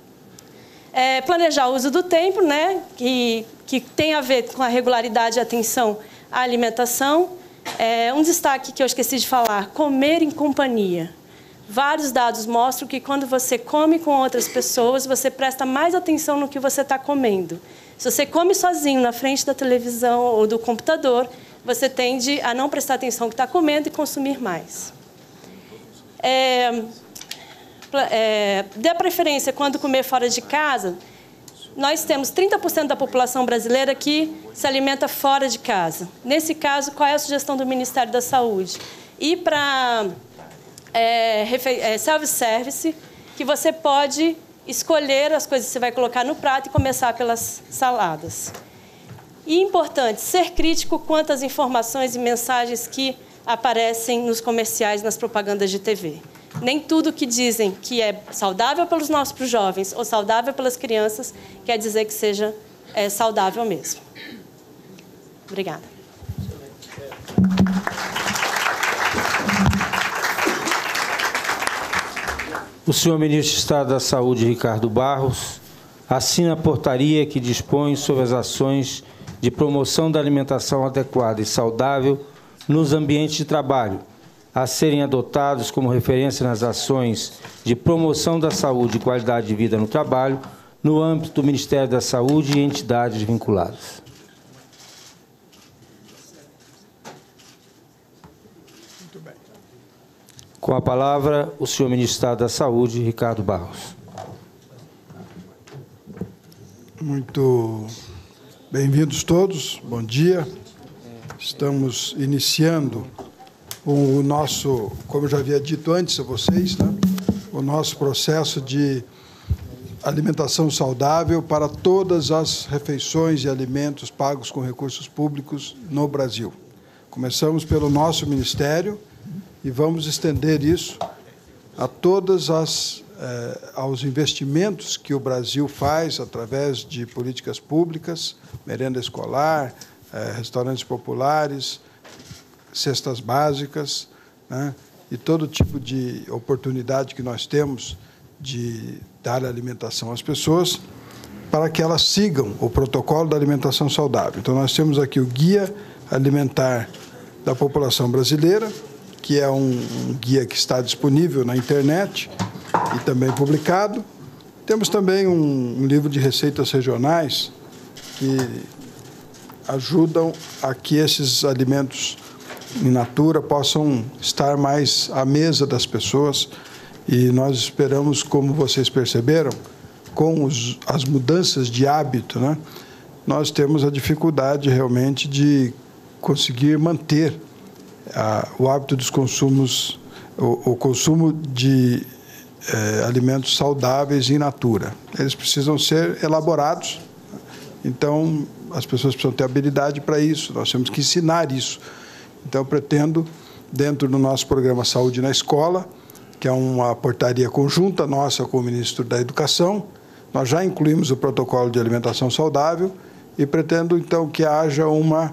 É, planejar o uso do tempo, né, que, que tem a ver com a regularidade e atenção à alimentação. É, um destaque que eu esqueci de falar, comer em companhia. Vários dados mostram que quando você come com outras pessoas, você presta mais atenção no que você está comendo. Se você come sozinho na frente da televisão ou do computador, você tende a não prestar atenção no que está comendo e consumir mais. É, é, dê preferência quando comer fora de casa. Nós temos trinta por cento da população brasileira que se alimenta fora de casa. Nesse caso, qual é a sugestão do Ministério da Saúde? Ir para é, é, self-service, que você pode escolher as coisas que você vai colocar no prato e começar pelas saladas. E importante, ser crítico quanto às informações e mensagens que aparecem nos comerciais, nas propagandas de T V. Nem tudo que dizem que é saudável pelos nossos pros jovens ou saudável pelas crianças quer dizer que seja é, saudável mesmo. Obrigada. O senhor Ministro de Estado da Saúde, Ricardo Barros, assina a portaria que dispõe sobre as ações de promoção da alimentação adequada e saudável nos ambientes de trabalho, a serem adotados como referência nas ações de promoção da saúde e qualidade de vida no trabalho, no âmbito do Ministério da Saúde e entidades vinculadas. Muito bem. Com a palavra, o senhor Ministro de Estado da Saúde, Ricardo Barros. Muito bem-vindos todos, bom dia. Estamos iniciando o nosso, como eu já havia dito antes a vocês, né, o nosso processo de alimentação saudável para todas as refeições e alimentos pagos com recursos públicos no Brasil. Começamos pelo nosso Ministério e vamos estender isso a todas as eh, aos investimentos que o Brasil faz através de políticas públicas, merenda escolar, eh, restaurantes populares, cestas básicas, né, e todo tipo de oportunidade que nós temos de dar alimentação às pessoas para que elas sigam o protocolo da alimentação saudável. Então, nós temos aqui o Guia Alimentar da População Brasileira, que é um, um guia que está disponível na internet e também publicado. Temos também um, um livro de receitas regionais que ajudam a que esses alimentos in natura possam estar mais à mesa das pessoas. E nós esperamos, como vocês perceberam, com os, as mudanças de hábito, né, nós temos a dificuldade realmente de conseguir manter a, o hábito dos consumos, o, o consumo de eh, alimentos saudáveis in natura. Eles precisam ser elaborados, então as pessoas precisam ter habilidade para isso, nós temos que ensinar isso. Então, eu pretendo, dentro do nosso programa Saúde na Escola, que é uma portaria conjunta nossa com o ministro da Educação, nós já incluímos o protocolo de alimentação saudável e pretendo, então, que haja uma,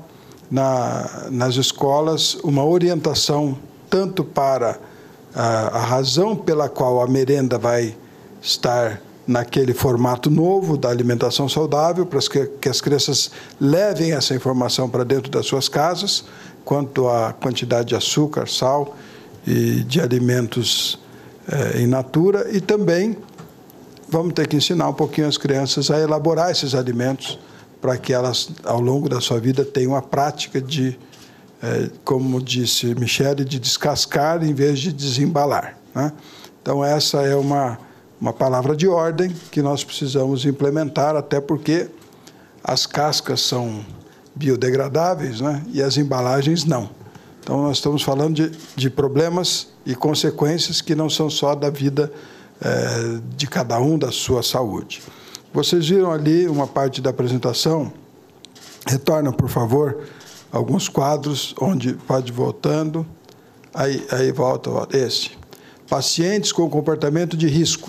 na, nas escolas, uma orientação tanto para a, a razão pela qual a merenda vai estar naquele formato novo da alimentação saudável, para que, que as crianças levem essa informação para dentro das suas casas, quanto à quantidade de açúcar, sal e de alimentos eh, in natura, e também vamos ter que ensinar um pouquinho as crianças a elaborar esses alimentos para que elas, ao longo da sua vida, tenham a prática de, eh, como disse Michele, de descascar em vez de desembalar, né? Então, essa é uma, uma palavra de ordem que nós precisamos implementar, até porque as cascas são biodegradáveis, né, e as embalagens não. Então, nós estamos falando de, de problemas e consequências que não são só da vida eh, de cada um, da sua saúde. Vocês viram ali uma parte da apresentação, retorna, por favor, alguns quadros, onde pode voltando, aí, aí volta, volta, esse. Pacientes com comportamento de risco.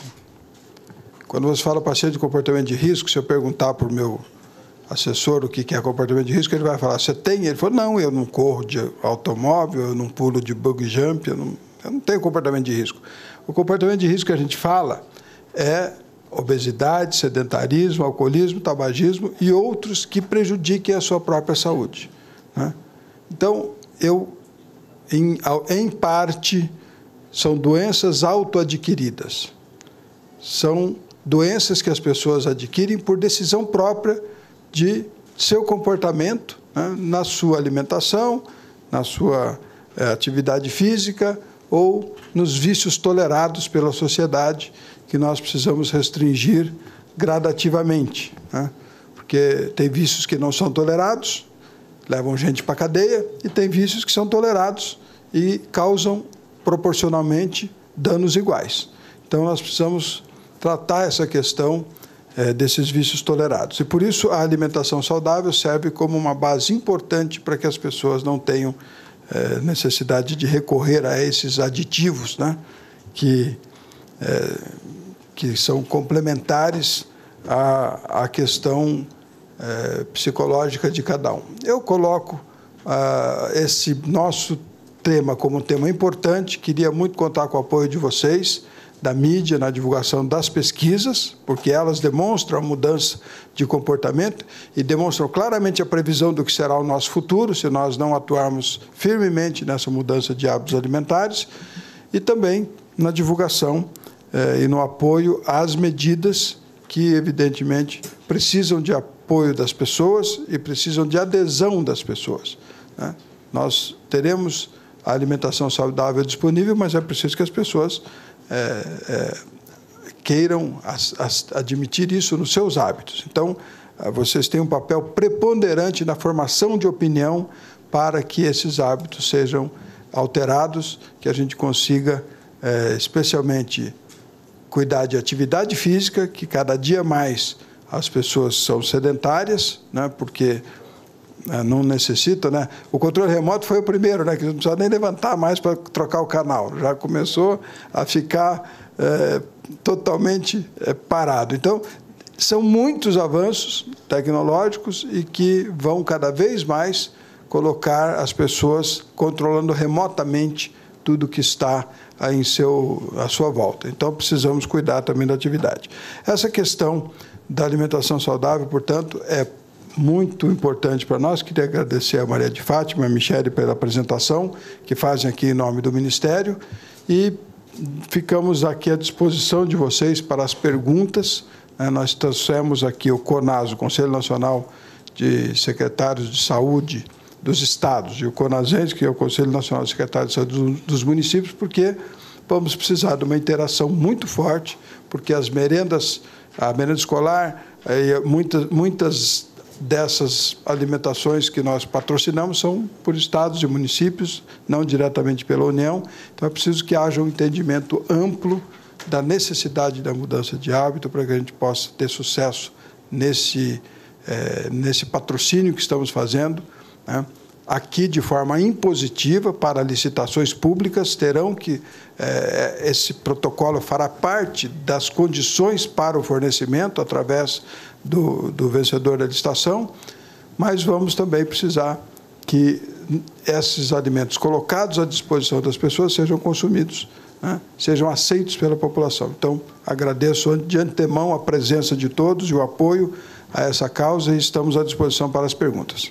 Quando você fala paciente com comportamento de risco, se eu perguntar para o meu assessor o que é comportamento de risco, ele vai falar, você tem? Ele falou, não, eu não corro de automóvel, eu não pulo de bug jump, eu não, eu não tenho comportamento de risco. O comportamento de risco que a gente fala é obesidade, sedentarismo, alcoolismo, tabagismo e outros que prejudiquem a sua própria saúde, né? Então, eu, em, em parte, são doenças autoadquiridas. São doenças que as pessoas adquirem por decisão própria de seu comportamento, né, na sua alimentação, na sua é, atividade física ou nos vícios tolerados pela sociedade que nós precisamos restringir gradativamente, né? Porque tem vícios que não são tolerados, levam gente para a cadeia, e tem vícios que são tolerados e causam proporcionalmente danos iguais. Então, nós precisamos tratar essa questão é, desses vícios tolerados. E, por isso, a alimentação saudável serve como uma base importante para que as pessoas não tenham é, necessidade de recorrer a esses aditivos, né, que, é, que são complementares à, à questão é, psicológica de cada um. Eu coloco ah, esse nosso tema como um tema importante, queria muito contar com o apoio de vocês, da mídia, na divulgação das pesquisas, porque elas demonstram a mudança de comportamento e demonstram claramente a previsão do que será o nosso futuro, se nós não atuarmos firmemente nessa mudança de hábitos alimentares, e também na divulgação eh, e no apoio às medidas que, evidentemente, precisam de apoio das pessoas e precisam de adesão das pessoas, né? Nós teremos a alimentação saudável disponível, mas é preciso que as pessoas É, é, queiram as, as, admitir isso nos seus hábitos. Então, vocês têm um papel preponderante na formação de opinião para que esses hábitos sejam alterados, que a gente consiga, é, especialmente cuidar de atividade física, que cada dia mais as pessoas são sedentárias, né, porque é, não necessita, né? O controle remoto foi o primeiro, né, que não precisa nem levantar mais para trocar o canal, já começou a ficar é, totalmente é, parado. Então, são muitos avanços tecnológicos e que vão cada vez mais colocar as pessoas controlando remotamente tudo que está em seu, à sua volta. Então, precisamos cuidar também da atividade. Essa questão da alimentação saudável, portanto, é muito importante para nós. Queria agradecer a Maria de Fátima e a Michele pela apresentação que fazem aqui em nome do Ministério e ficamos aqui à disposição de vocês para as perguntas. Nós trouxemos aqui o CONAS, o Conselho Nacional de Secretários de Saúde dos Estados, e o CONASENS, que é o Conselho Nacional de Secretários de Saúde dos Municípios, porque vamos precisar de uma interação muito forte, porque as merendas, a merenda escolar, muitas, muitas dessas alimentações que nós patrocinamos são por estados e municípios, não diretamente pela União. Então, é preciso que haja um entendimento amplo da necessidade da mudança de hábito para que a gente possa ter sucesso nesse, é, nesse patrocínio que estamos fazendo, né? Aqui, de forma impositiva, para licitações públicas, terão que, é, esse protocolo fará parte das condições para o fornecimento, através do, do vencedor da licitação, mas vamos também precisar que esses alimentos colocados à disposição das pessoas sejam consumidos, né, sejam aceitos pela população. Então, agradeço de antemão a presença de todos e o apoio a essa causa e estamos à disposição para as perguntas.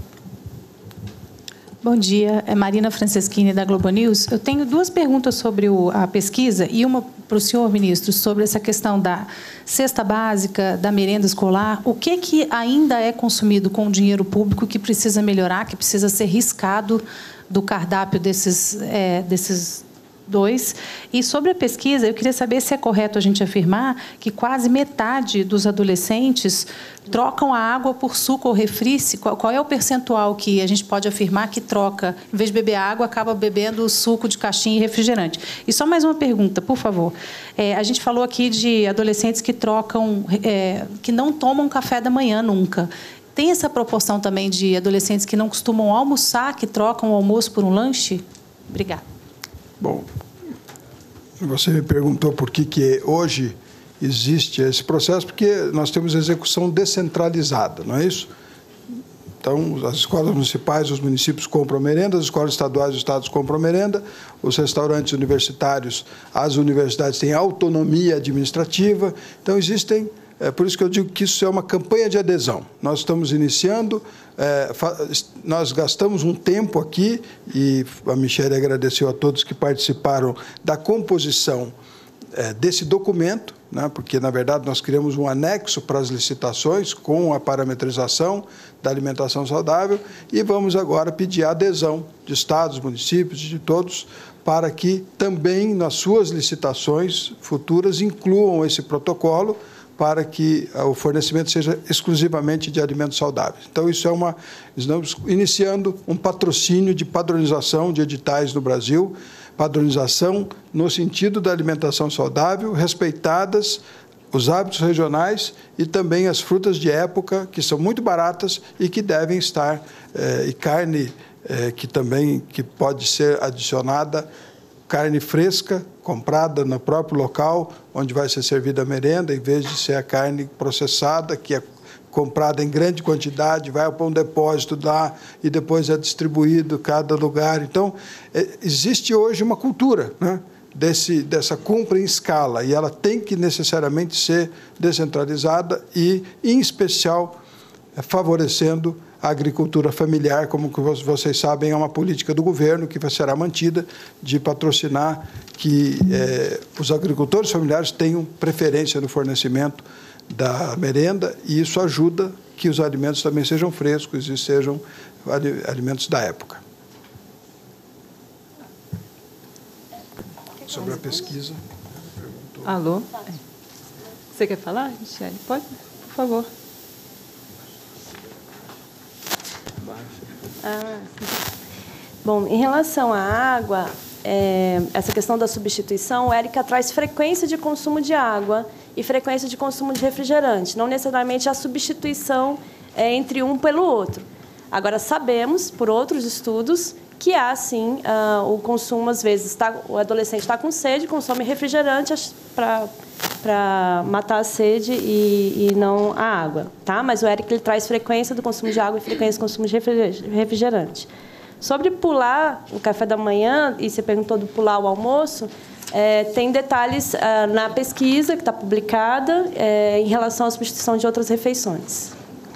Bom dia, é Marina Franceschini, da Globo News. Eu tenho duas perguntas sobre o, a pesquisa e uma para o senhor, ministro, sobre essa questão da cesta básica, da merenda escolar. O que, que ainda é consumido com dinheiro público que precisa melhorar, que precisa ser riscado do cardápio desses, é, desses dois? E sobre a pesquisa, eu queria saber se é correto a gente afirmar que quase metade dos adolescentes trocam a água por suco ou refri. Qual, qual é o percentual que a gente pode afirmar que troca, em vez de beber água, acaba bebendo suco de caixinha e refrigerante? E só mais uma pergunta, por favor. É, a gente falou aqui de adolescentes que trocam, é, que não tomam café da manhã nunca. Tem essa proporção também de adolescentes que não costumam almoçar, que trocam o almoço por um lanche? Obrigada. Bom, você me perguntou por que, que hoje existe esse processo, porque nós temos execução descentralizada, não é isso? Então, as escolas municipais, os municípios compram merenda, as escolas estaduais, os estados compram merenda, os restaurantes universitários, as universidades têm autonomia administrativa. Então, existem... É por isso que eu digo que isso é uma campanha de adesão. Nós estamos iniciando, é, nós gastamos um tempo aqui, e a Michele agradeceu a todos que participaram da composição é, desse documento, né, porque, na verdade, nós criamos um anexo para as licitações com a parametrização da alimentação saudável e vamos agora pedir a adesão de estados, municípios, de todos, para que também nas suas licitações futuras incluam esse protocolo, para que o fornecimento seja exclusivamente de alimentos saudáveis. Então, isso é uma... Estamos iniciando um patrocínio de padronização de editais no Brasil, padronização no sentido da alimentação saudável, respeitadas os hábitos regionais e também as frutas de época, que são muito baratas e que devem estar, eh, e carne eh, que também que pode ser adicionada, carne fresca, comprada no próprio local, onde vai ser servida a merenda, em vez de ser a carne processada, que é comprada em grande quantidade, vai para um depósito lá e depois é distribuído em cada lugar. Então, existe hoje uma cultura, né, desse, dessa compra em escala, e ela tem que necessariamente ser descentralizada e, em especial, favorecendo a agricultura familiar, como vocês sabem, é uma política do governo que será mantida de patrocinar que eh, os agricultores familiares tenham preferência no fornecimento da merenda, e isso ajuda que os alimentos também sejam frescos e sejam alimentos da época. Sobre a pesquisa. Alô? Você quer falar, Michele? Pode, por favor. Ah, bom, em relação à água, é, essa questão da substituição, o Érica traz frequência de consumo de água e frequência de consumo de refrigerante, não necessariamente a substituição é, entre um pelo outro. Agora, sabemos, por outros estudos, que há, sim, uh, o consumo, às vezes, tá, o adolescente está com sede, consome refrigerante para matar a sede e, e não a água. Tá? Mas o Érica ele traz frequência do consumo de água e frequência do consumo de refrigerante. Sobre pular o café da manhã, e você perguntou do pular o almoço, é, tem detalhes ah, na pesquisa que está publicada é, em relação à substituição de outras refeições.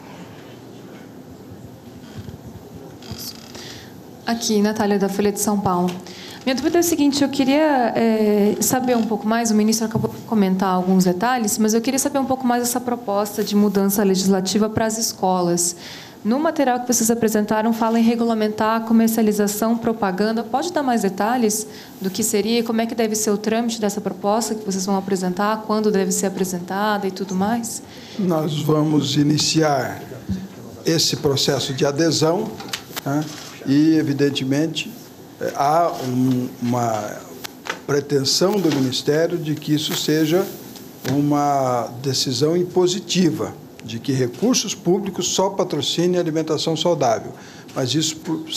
Aqui, Natália, da Folha de São Paulo. Minha dúvida é a seguinte, eu queria é, saber um pouco mais, o ministro acabou de comentar alguns detalhes, mas eu queria saber um pouco mais essa proposta de mudança legislativa para as escolas. No material que vocês apresentaram, fala em regulamentar a comercialização, propaganda. Pode dar mais detalhes do que seria, como é que deve ser o trâmite dessa proposta que vocês vão apresentar, quando deve ser apresentada e tudo mais? Nós vamos iniciar esse processo de adesão, né? E, evidentemente, há um, uma pretensão do Ministério de que isso seja uma decisão impositiva, de que recursos públicos só patrocinem alimentação saudável. Mas isso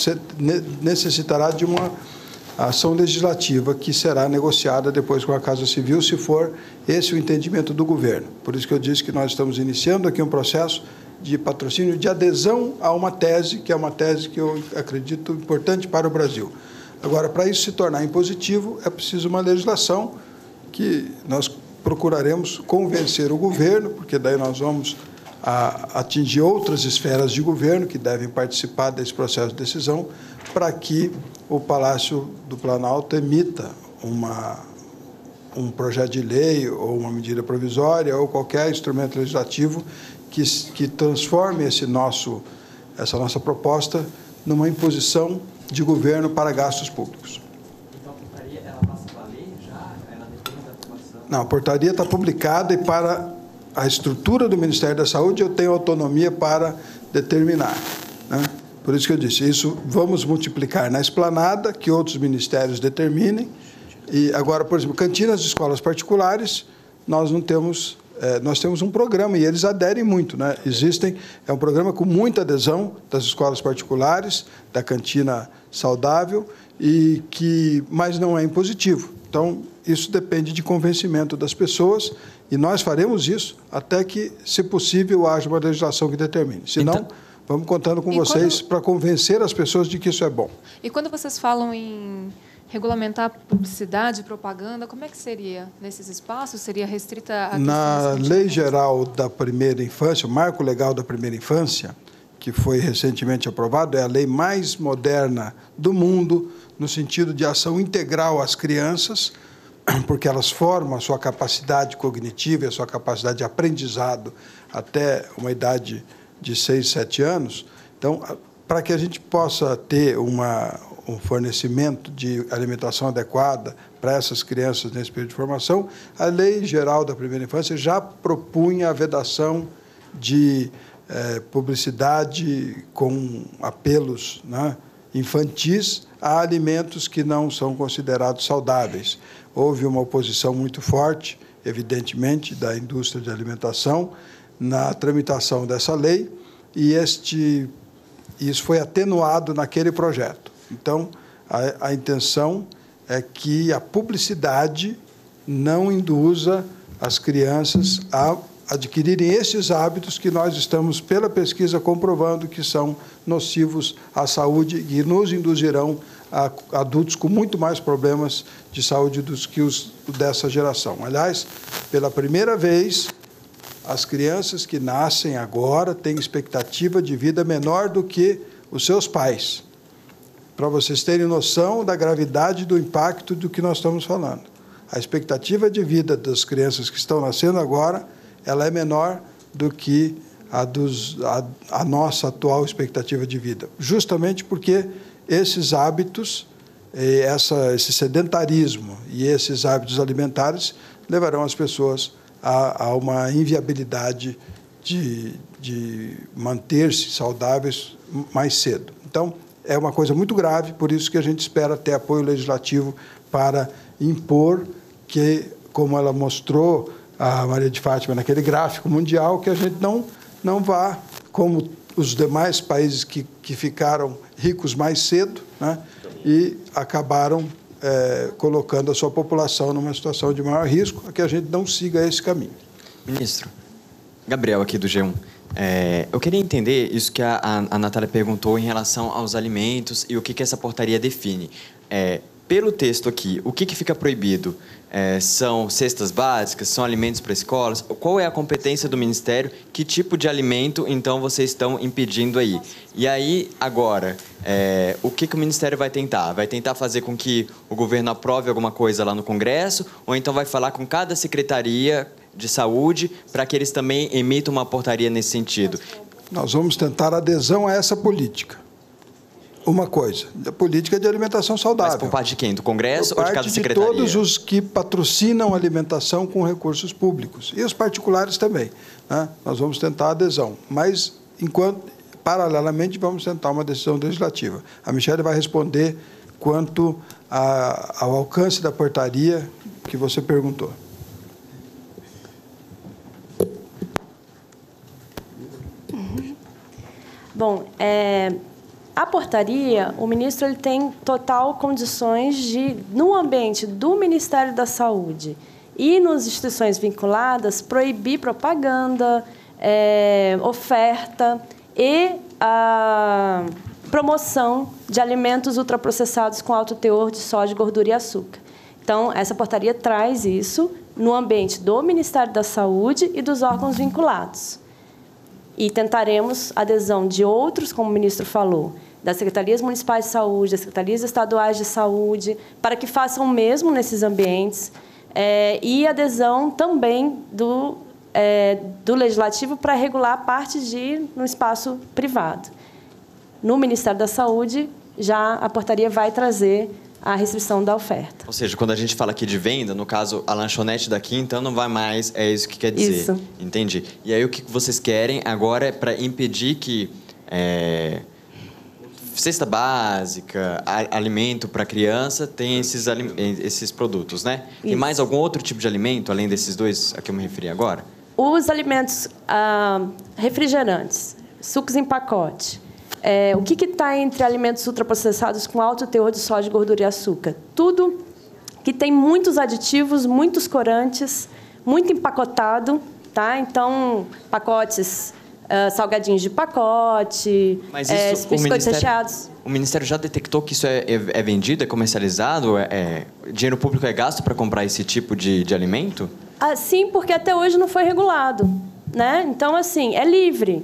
necessitará de uma ação legislativa que será negociada depois com a Casa Civil, se for esse o entendimento do governo. Por isso que eu disse que nós estamos iniciando aqui um processo de patrocínio, de adesão a uma tese, que é uma tese que eu acredito importante para o Brasil. Agora, para isso se tornar impositivo, é preciso uma legislação que nós procuraremos convencer o governo, porque daí nós vamos a atingir outras esferas de governo que devem participar desse processo de decisão, para que o Palácio do Planalto emita uma, um projeto de lei ou uma medida provisória ou qualquer instrumento legislativo que, que transforme esse nosso, essa nossa proposta numa imposição de governo para gastos públicos. Então, a portaria, ela passa para a lei já? Ela depende da aprovação? Não, a portaria está publicada e para a estrutura do Ministério da Saúde eu tenho autonomia para determinar, né? Por isso que eu disse, isso vamos multiplicar na esplanada, que outros ministérios determinem. E agora, por exemplo, cantinas de escolas particulares, nós não temos, é, nós temos um programa, e eles aderem muito, né? Existem, é um programa com muita adesão das escolas particulares, da cantina saudável, e que, mas não é impositivo. Então, isso depende de convencimento das pessoas, e nós faremos isso até que, se possível, haja uma legislação que determine. Senão, então, vamos contando com vocês quando... para convencer as pessoas de que isso é bom. E quando vocês falam em regulamentar publicidade, propaganda, como é que seria nesses espaços? Seria restrita a... Na Lei Geral da Primeira Infância, o Marco Legal da Primeira Infância, que foi recentemente aprovado, é a lei mais moderna do mundo, no sentido de ação integral às crianças, porque elas formam a sua capacidade cognitiva e a sua capacidade de aprendizado até uma idade de seis, sete anos. Então, para que a gente possa ter uma, um fornecimento de alimentação adequada para essas crianças nesse período de formação, a Lei Geral da Primeira Infância já propunha a vedação de eh, publicidade com apelos, né, infantis a alimentos que não são considerados saudáveis. Houve uma oposição muito forte, evidentemente, da indústria de alimentação na tramitação dessa lei, e este, isso foi atenuado naquele projeto. Então, a, a intenção é que a publicidade não induza as crianças a adquirirem esses hábitos que nós estamos, pela pesquisa, comprovando que são nocivos à saúde e nos induzirão a adultos com muito mais problemas de saúde do que os dessa geração. Aliás, pela primeira vez, as crianças que nascem agora têm expectativa de vida menor do que os seus pais, para vocês terem noção da gravidade do impacto do que nós estamos falando. A expectativa de vida das crianças que estão nascendo agora, ela é menor do que a, dos, a, a nossa atual expectativa de vida, justamente porque esses hábitos, essa, esse sedentarismo e esses hábitos alimentares levarão as pessoas a, a uma inviabilidade de, de manter-se saudáveis mais cedo. Então, é uma coisa muito grave, por isso que a gente espera ter apoio legislativo para impor que, como ela mostrou, a Maria de Fátima, naquele gráfico mundial, que a gente não, não vá, como os demais países que, que ficaram ricos mais cedo, né, e acabaram é, colocando a sua população numa situação de maior risco, que a gente não siga esse caminho. Ministro, Gabriel aqui do G um. É, eu queria entender isso que a, a, a Natália perguntou em relação aos alimentos e o que, que essa portaria define. É, pelo texto aqui, o que, que fica proibido? É, são cestas básicas? São alimentos para escolas? Qual é a competência do Ministério? Que tipo de alimento, então, vocês estão impedindo aí? E aí, agora, é, o que, que o Ministério vai tentar? Vai tentar fazer com que o governo aprove alguma coisa lá no Congresso? Ou então vai falar com cada secretaria de saúde para que eles também emitam uma portaria nesse sentido? Nós vamos tentar adesão a essa política. Uma coisa, da política de alimentação saudável. Mas por parte de quem? Do Congresso por ou de cada secretaria? Por parte de todos os que patrocinam alimentação com recursos públicos. E os particulares também, né? Nós vamos tentar adesão. Mas, enquanto, paralelamente, vamos tentar uma decisão legislativa. A Michele vai responder quanto a, ao alcance da portaria que você perguntou. Bom, é... a portaria, o ministro ele tem total condições de, no ambiente do Ministério da Saúde e nas instituições vinculadas, proibir propaganda, é, oferta e a promoção de alimentos ultraprocessados com alto teor de sódio, gordura e açúcar. Então, essa portaria traz isso no ambiente do Ministério da Saúde e dos órgãos vinculados. E tentaremos adesão de outros, como o ministro falou, das secretarias municipais de saúde, das secretarias estaduais de saúde, para que façam o mesmo nesses ambientes, é, e adesão também do, é, do legislativo para regular a parte de no espaço privado. No Ministério da Saúde, já a portaria vai trazer a restrição da oferta. Ou seja, quando a gente fala aqui de venda, no caso, a lanchonete daqui, então não vai mais, é isso que quer dizer. Isso. Entendi. E aí o que vocês querem agora é para impedir que é, cesta básica, a, alimento para criança tenha esses, esses produtos, né? Isso. Tem mais algum outro tipo de alimento, além desses dois a que eu me referi agora? Os alimentos ah, refrigerantes, sucos em pacote. É, o que está entre alimentos ultraprocessados com alto teor de sódio, gordura e açúcar? Tudo que tem muitos aditivos, muitos corantes, muito empacotado, tá? Então, pacotes, uh, salgadinhos de pacote, Mas isso, é, o biscoitos Ministério, recheados. O Ministério já detectou que isso é, é, é vendido, é comercializado? É, é, dinheiro público é gasto para comprar esse tipo de, de alimento? Ah, sim, porque até hoje não foi regulado, né? Então, assim, é livre.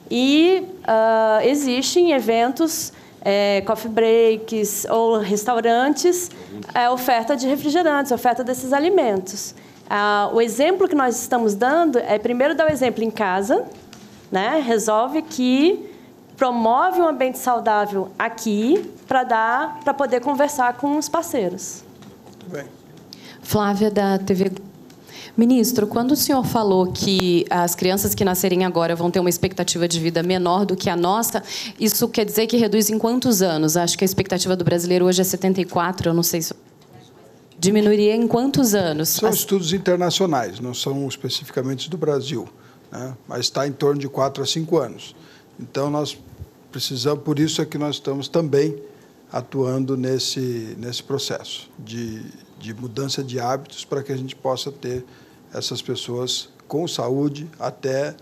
E uh, existem eventos, é, coffee breaks ou restaurantes, é, oferta de refrigerantes, oferta desses alimentos. Uh, o exemplo que nós estamos dando é, primeiro, dar o exemplo em casa, né? Resolve que promove um ambiente saudável aqui para dar, para poder conversar com os parceiros. Muito bem. Flávia, da T V... Ministro, quando o senhor falou que as crianças que nascerem agora vão ter uma expectativa de vida menor do que a nossa, isso quer dizer que reduz em quantos anos? Acho que a expectativa do brasileiro hoje é setenta e quatro, eu não sei se... Diminuiria em quantos anos? São estudos internacionais, não são especificamente do Brasil, né? Mas está em torno de quatro a cinco anos. Então, nós precisamos, por isso é que nós estamos também atuando nesse, nesse processo de, de mudança de hábitos para que a gente possa ter essas pessoas com saúde até...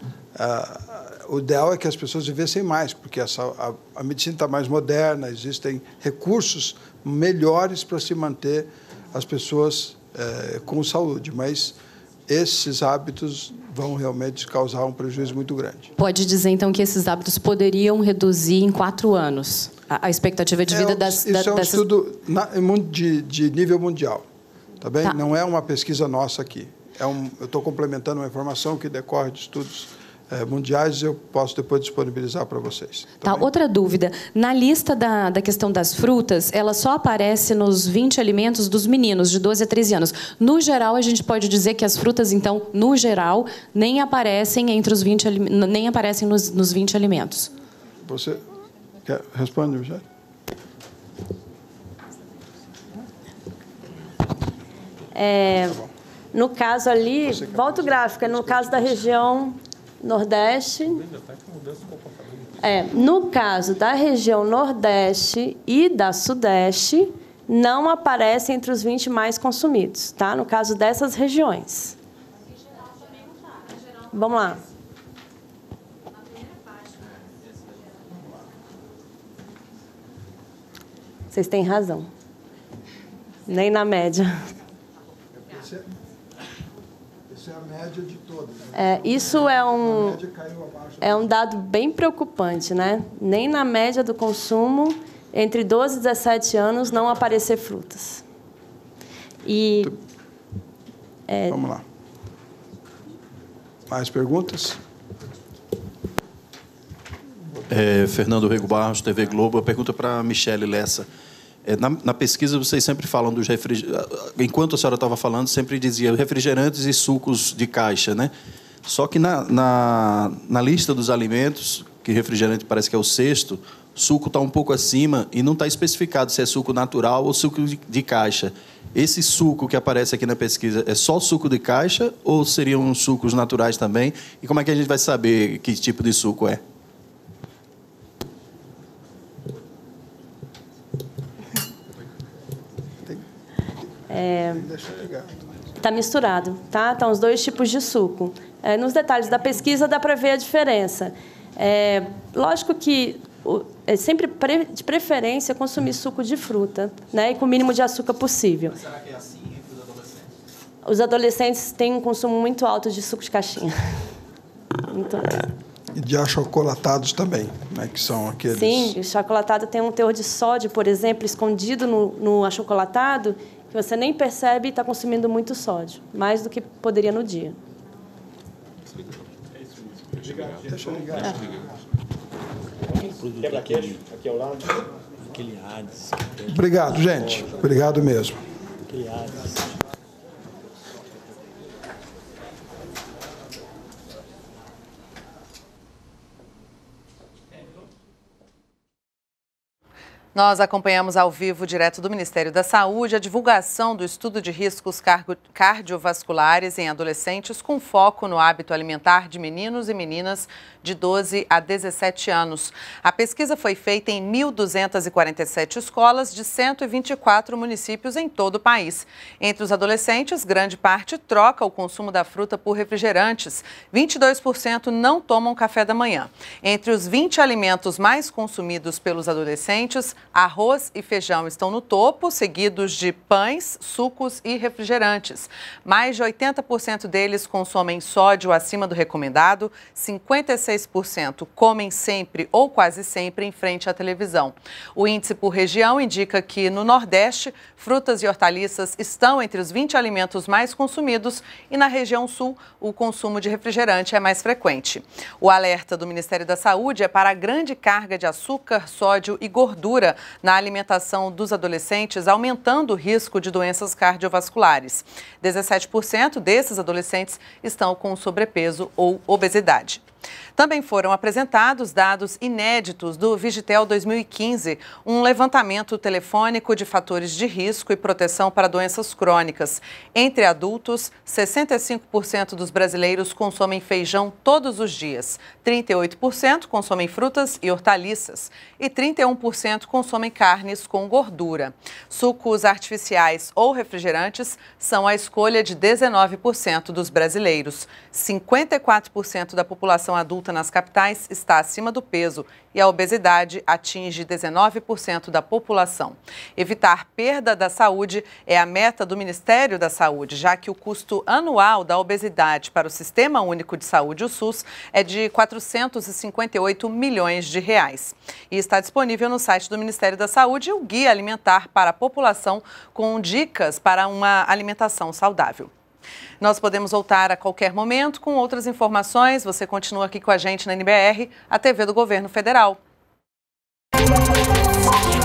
Ah, o ideal é que as pessoas vivessem mais, porque essa, a, a medicina está mais moderna, existem recursos melhores para se manter as pessoas é, com saúde, mas esses hábitos vão realmente causar um prejuízo muito grande. Pode dizer, então, que esses hábitos poderiam reduzir em quatro anos a, a expectativa de vida é, das... Isso da, é um dessas... estudo na, de, de nível mundial, tá bem? Tá. Não é uma pesquisa nossa aqui. É um, eu estou complementando uma informação que decorre de estudos é, mundiais, eu posso depois disponibilizar para vocês. Tá, outra dúvida. Na lista da, da questão das frutas, ela só aparece nos vinte alimentos dos meninos, de doze a treze anos. No geral, a gente pode dizer que as frutas, então, no geral, nem aparecem entre os vinte, nem aparecem nos, nos vinte alimentos. Você quer, responde, Michele? É, no caso ali, volta o gráfico, é no caso da região Nordeste. É, no caso da região Nordeste e da Sudeste, não aparece entre os vinte mais consumidos, tá? No caso dessas regiões. Vamos lá. Vocês têm razão. Nem na média. Essa é a média de todas. Né? É, isso é um, é um dado bem preocupante, né? Nem na média do consumo, entre doze e dezessete anos, não aparecer frutas. E... É... Vamos lá. Mais perguntas? É, Fernando Rego Barros, T V Globo. A pergunta para a Michele Lessa. É, na, na pesquisa, vocês sempre falam dos refrigerantes. Enquanto a senhora estava falando, sempre dizia refrigerantes e sucos de caixa, né? Só que na, na, na lista dos alimentos, que refrigerante parece que é o sexto, suco está um pouco acima e não está especificado se é suco natural ou suco de, de caixa. Esse suco que aparece aqui na pesquisa é só suco de caixa ou seriam sucos naturais também? E como é que a gente vai saber que tipo de suco é? Está misturado, tá? Estão os dois tipos de suco. É, nos detalhes da pesquisa dá para ver a diferença. É, lógico que o, é sempre pre, de preferência consumir suco de fruta, né? E com o mínimo de açúcar possível. Mas será que é assim entre os adolescentes? Os adolescentes têm um consumo muito alto de suco de caixinha. Muito alto. E de achocolatados também, né? Que são aqueles... Sim, o chocolatado tem um teor de sódio, por exemplo, escondido no, no achocolatado, que você nem percebe e está consumindo muito sódio, mais do que poderia no dia. Deixa eu ligar. É. Quebra-queixo, aqui ao lado. Obrigado, gente. Obrigado mesmo. Nós acompanhamos ao vivo, direto do Ministério da Saúde, a divulgação do estudo de riscos cardiovasculares em adolescentes com foco no hábito alimentar de meninos e meninas de doze a dezessete anos. A pesquisa foi feita em mil duzentas e quarenta e sete escolas de cento e vinte e quatro municípios em todo o país. Entre os adolescentes, grande parte troca o consumo da fruta por refrigerantes. vinte e dois por cento não tomam café da manhã. Entre os vinte alimentos mais consumidos pelos adolescentes, arroz e feijão estão no topo, seguidos de pães, sucos e refrigerantes. Mais de oitenta por cento deles consomem sódio acima do recomendado, cinquenta e seis por cento comem sempre ou quase sempre em frente à televisão. O índice por região indica que no Nordeste, frutas e hortaliças estão entre os vinte alimentos mais consumidos e na região Sul, o consumo de refrigerante é mais frequente. O alerta do Ministério da Saúde é para a grande carga de açúcar, sódio e gordura na alimentação dos adolescentes, aumentando o risco de doenças cardiovasculares. dezessete por cento desses adolescentes estão com sobrepeso ou obesidade. Também foram apresentados dados inéditos do Vigitel dois mil e quinze, um levantamento telefônico de fatores de risco e proteção para doenças crônicas. Entre adultos, sessenta e cinco por cento dos brasileiros consomem feijão todos os dias, trinta e oito por cento consomem frutas e hortaliças e trinta e um por cento consomem carnes com gordura. Sucos artificiais ou refrigerantes são a escolha de dezenove por cento dos brasileiros. cinquenta e quatro por cento da população adulta nas capitais está acima do peso e a obesidade atinge dezenove por cento da população. Evitar perda da saúde é a meta do Ministério da Saúde, já que o custo anual da obesidade para o Sistema Único de Saúde, o SUS, é de quatrocentos e cinquenta e oito milhões de reais. E está disponível no site do Ministério da Saúde o Guia Alimentar para a População com dicas para uma alimentação saudável. Nós podemos voltar a qualquer momento com outras informações. Você continua aqui com a gente na N B R, a T V do Governo Federal.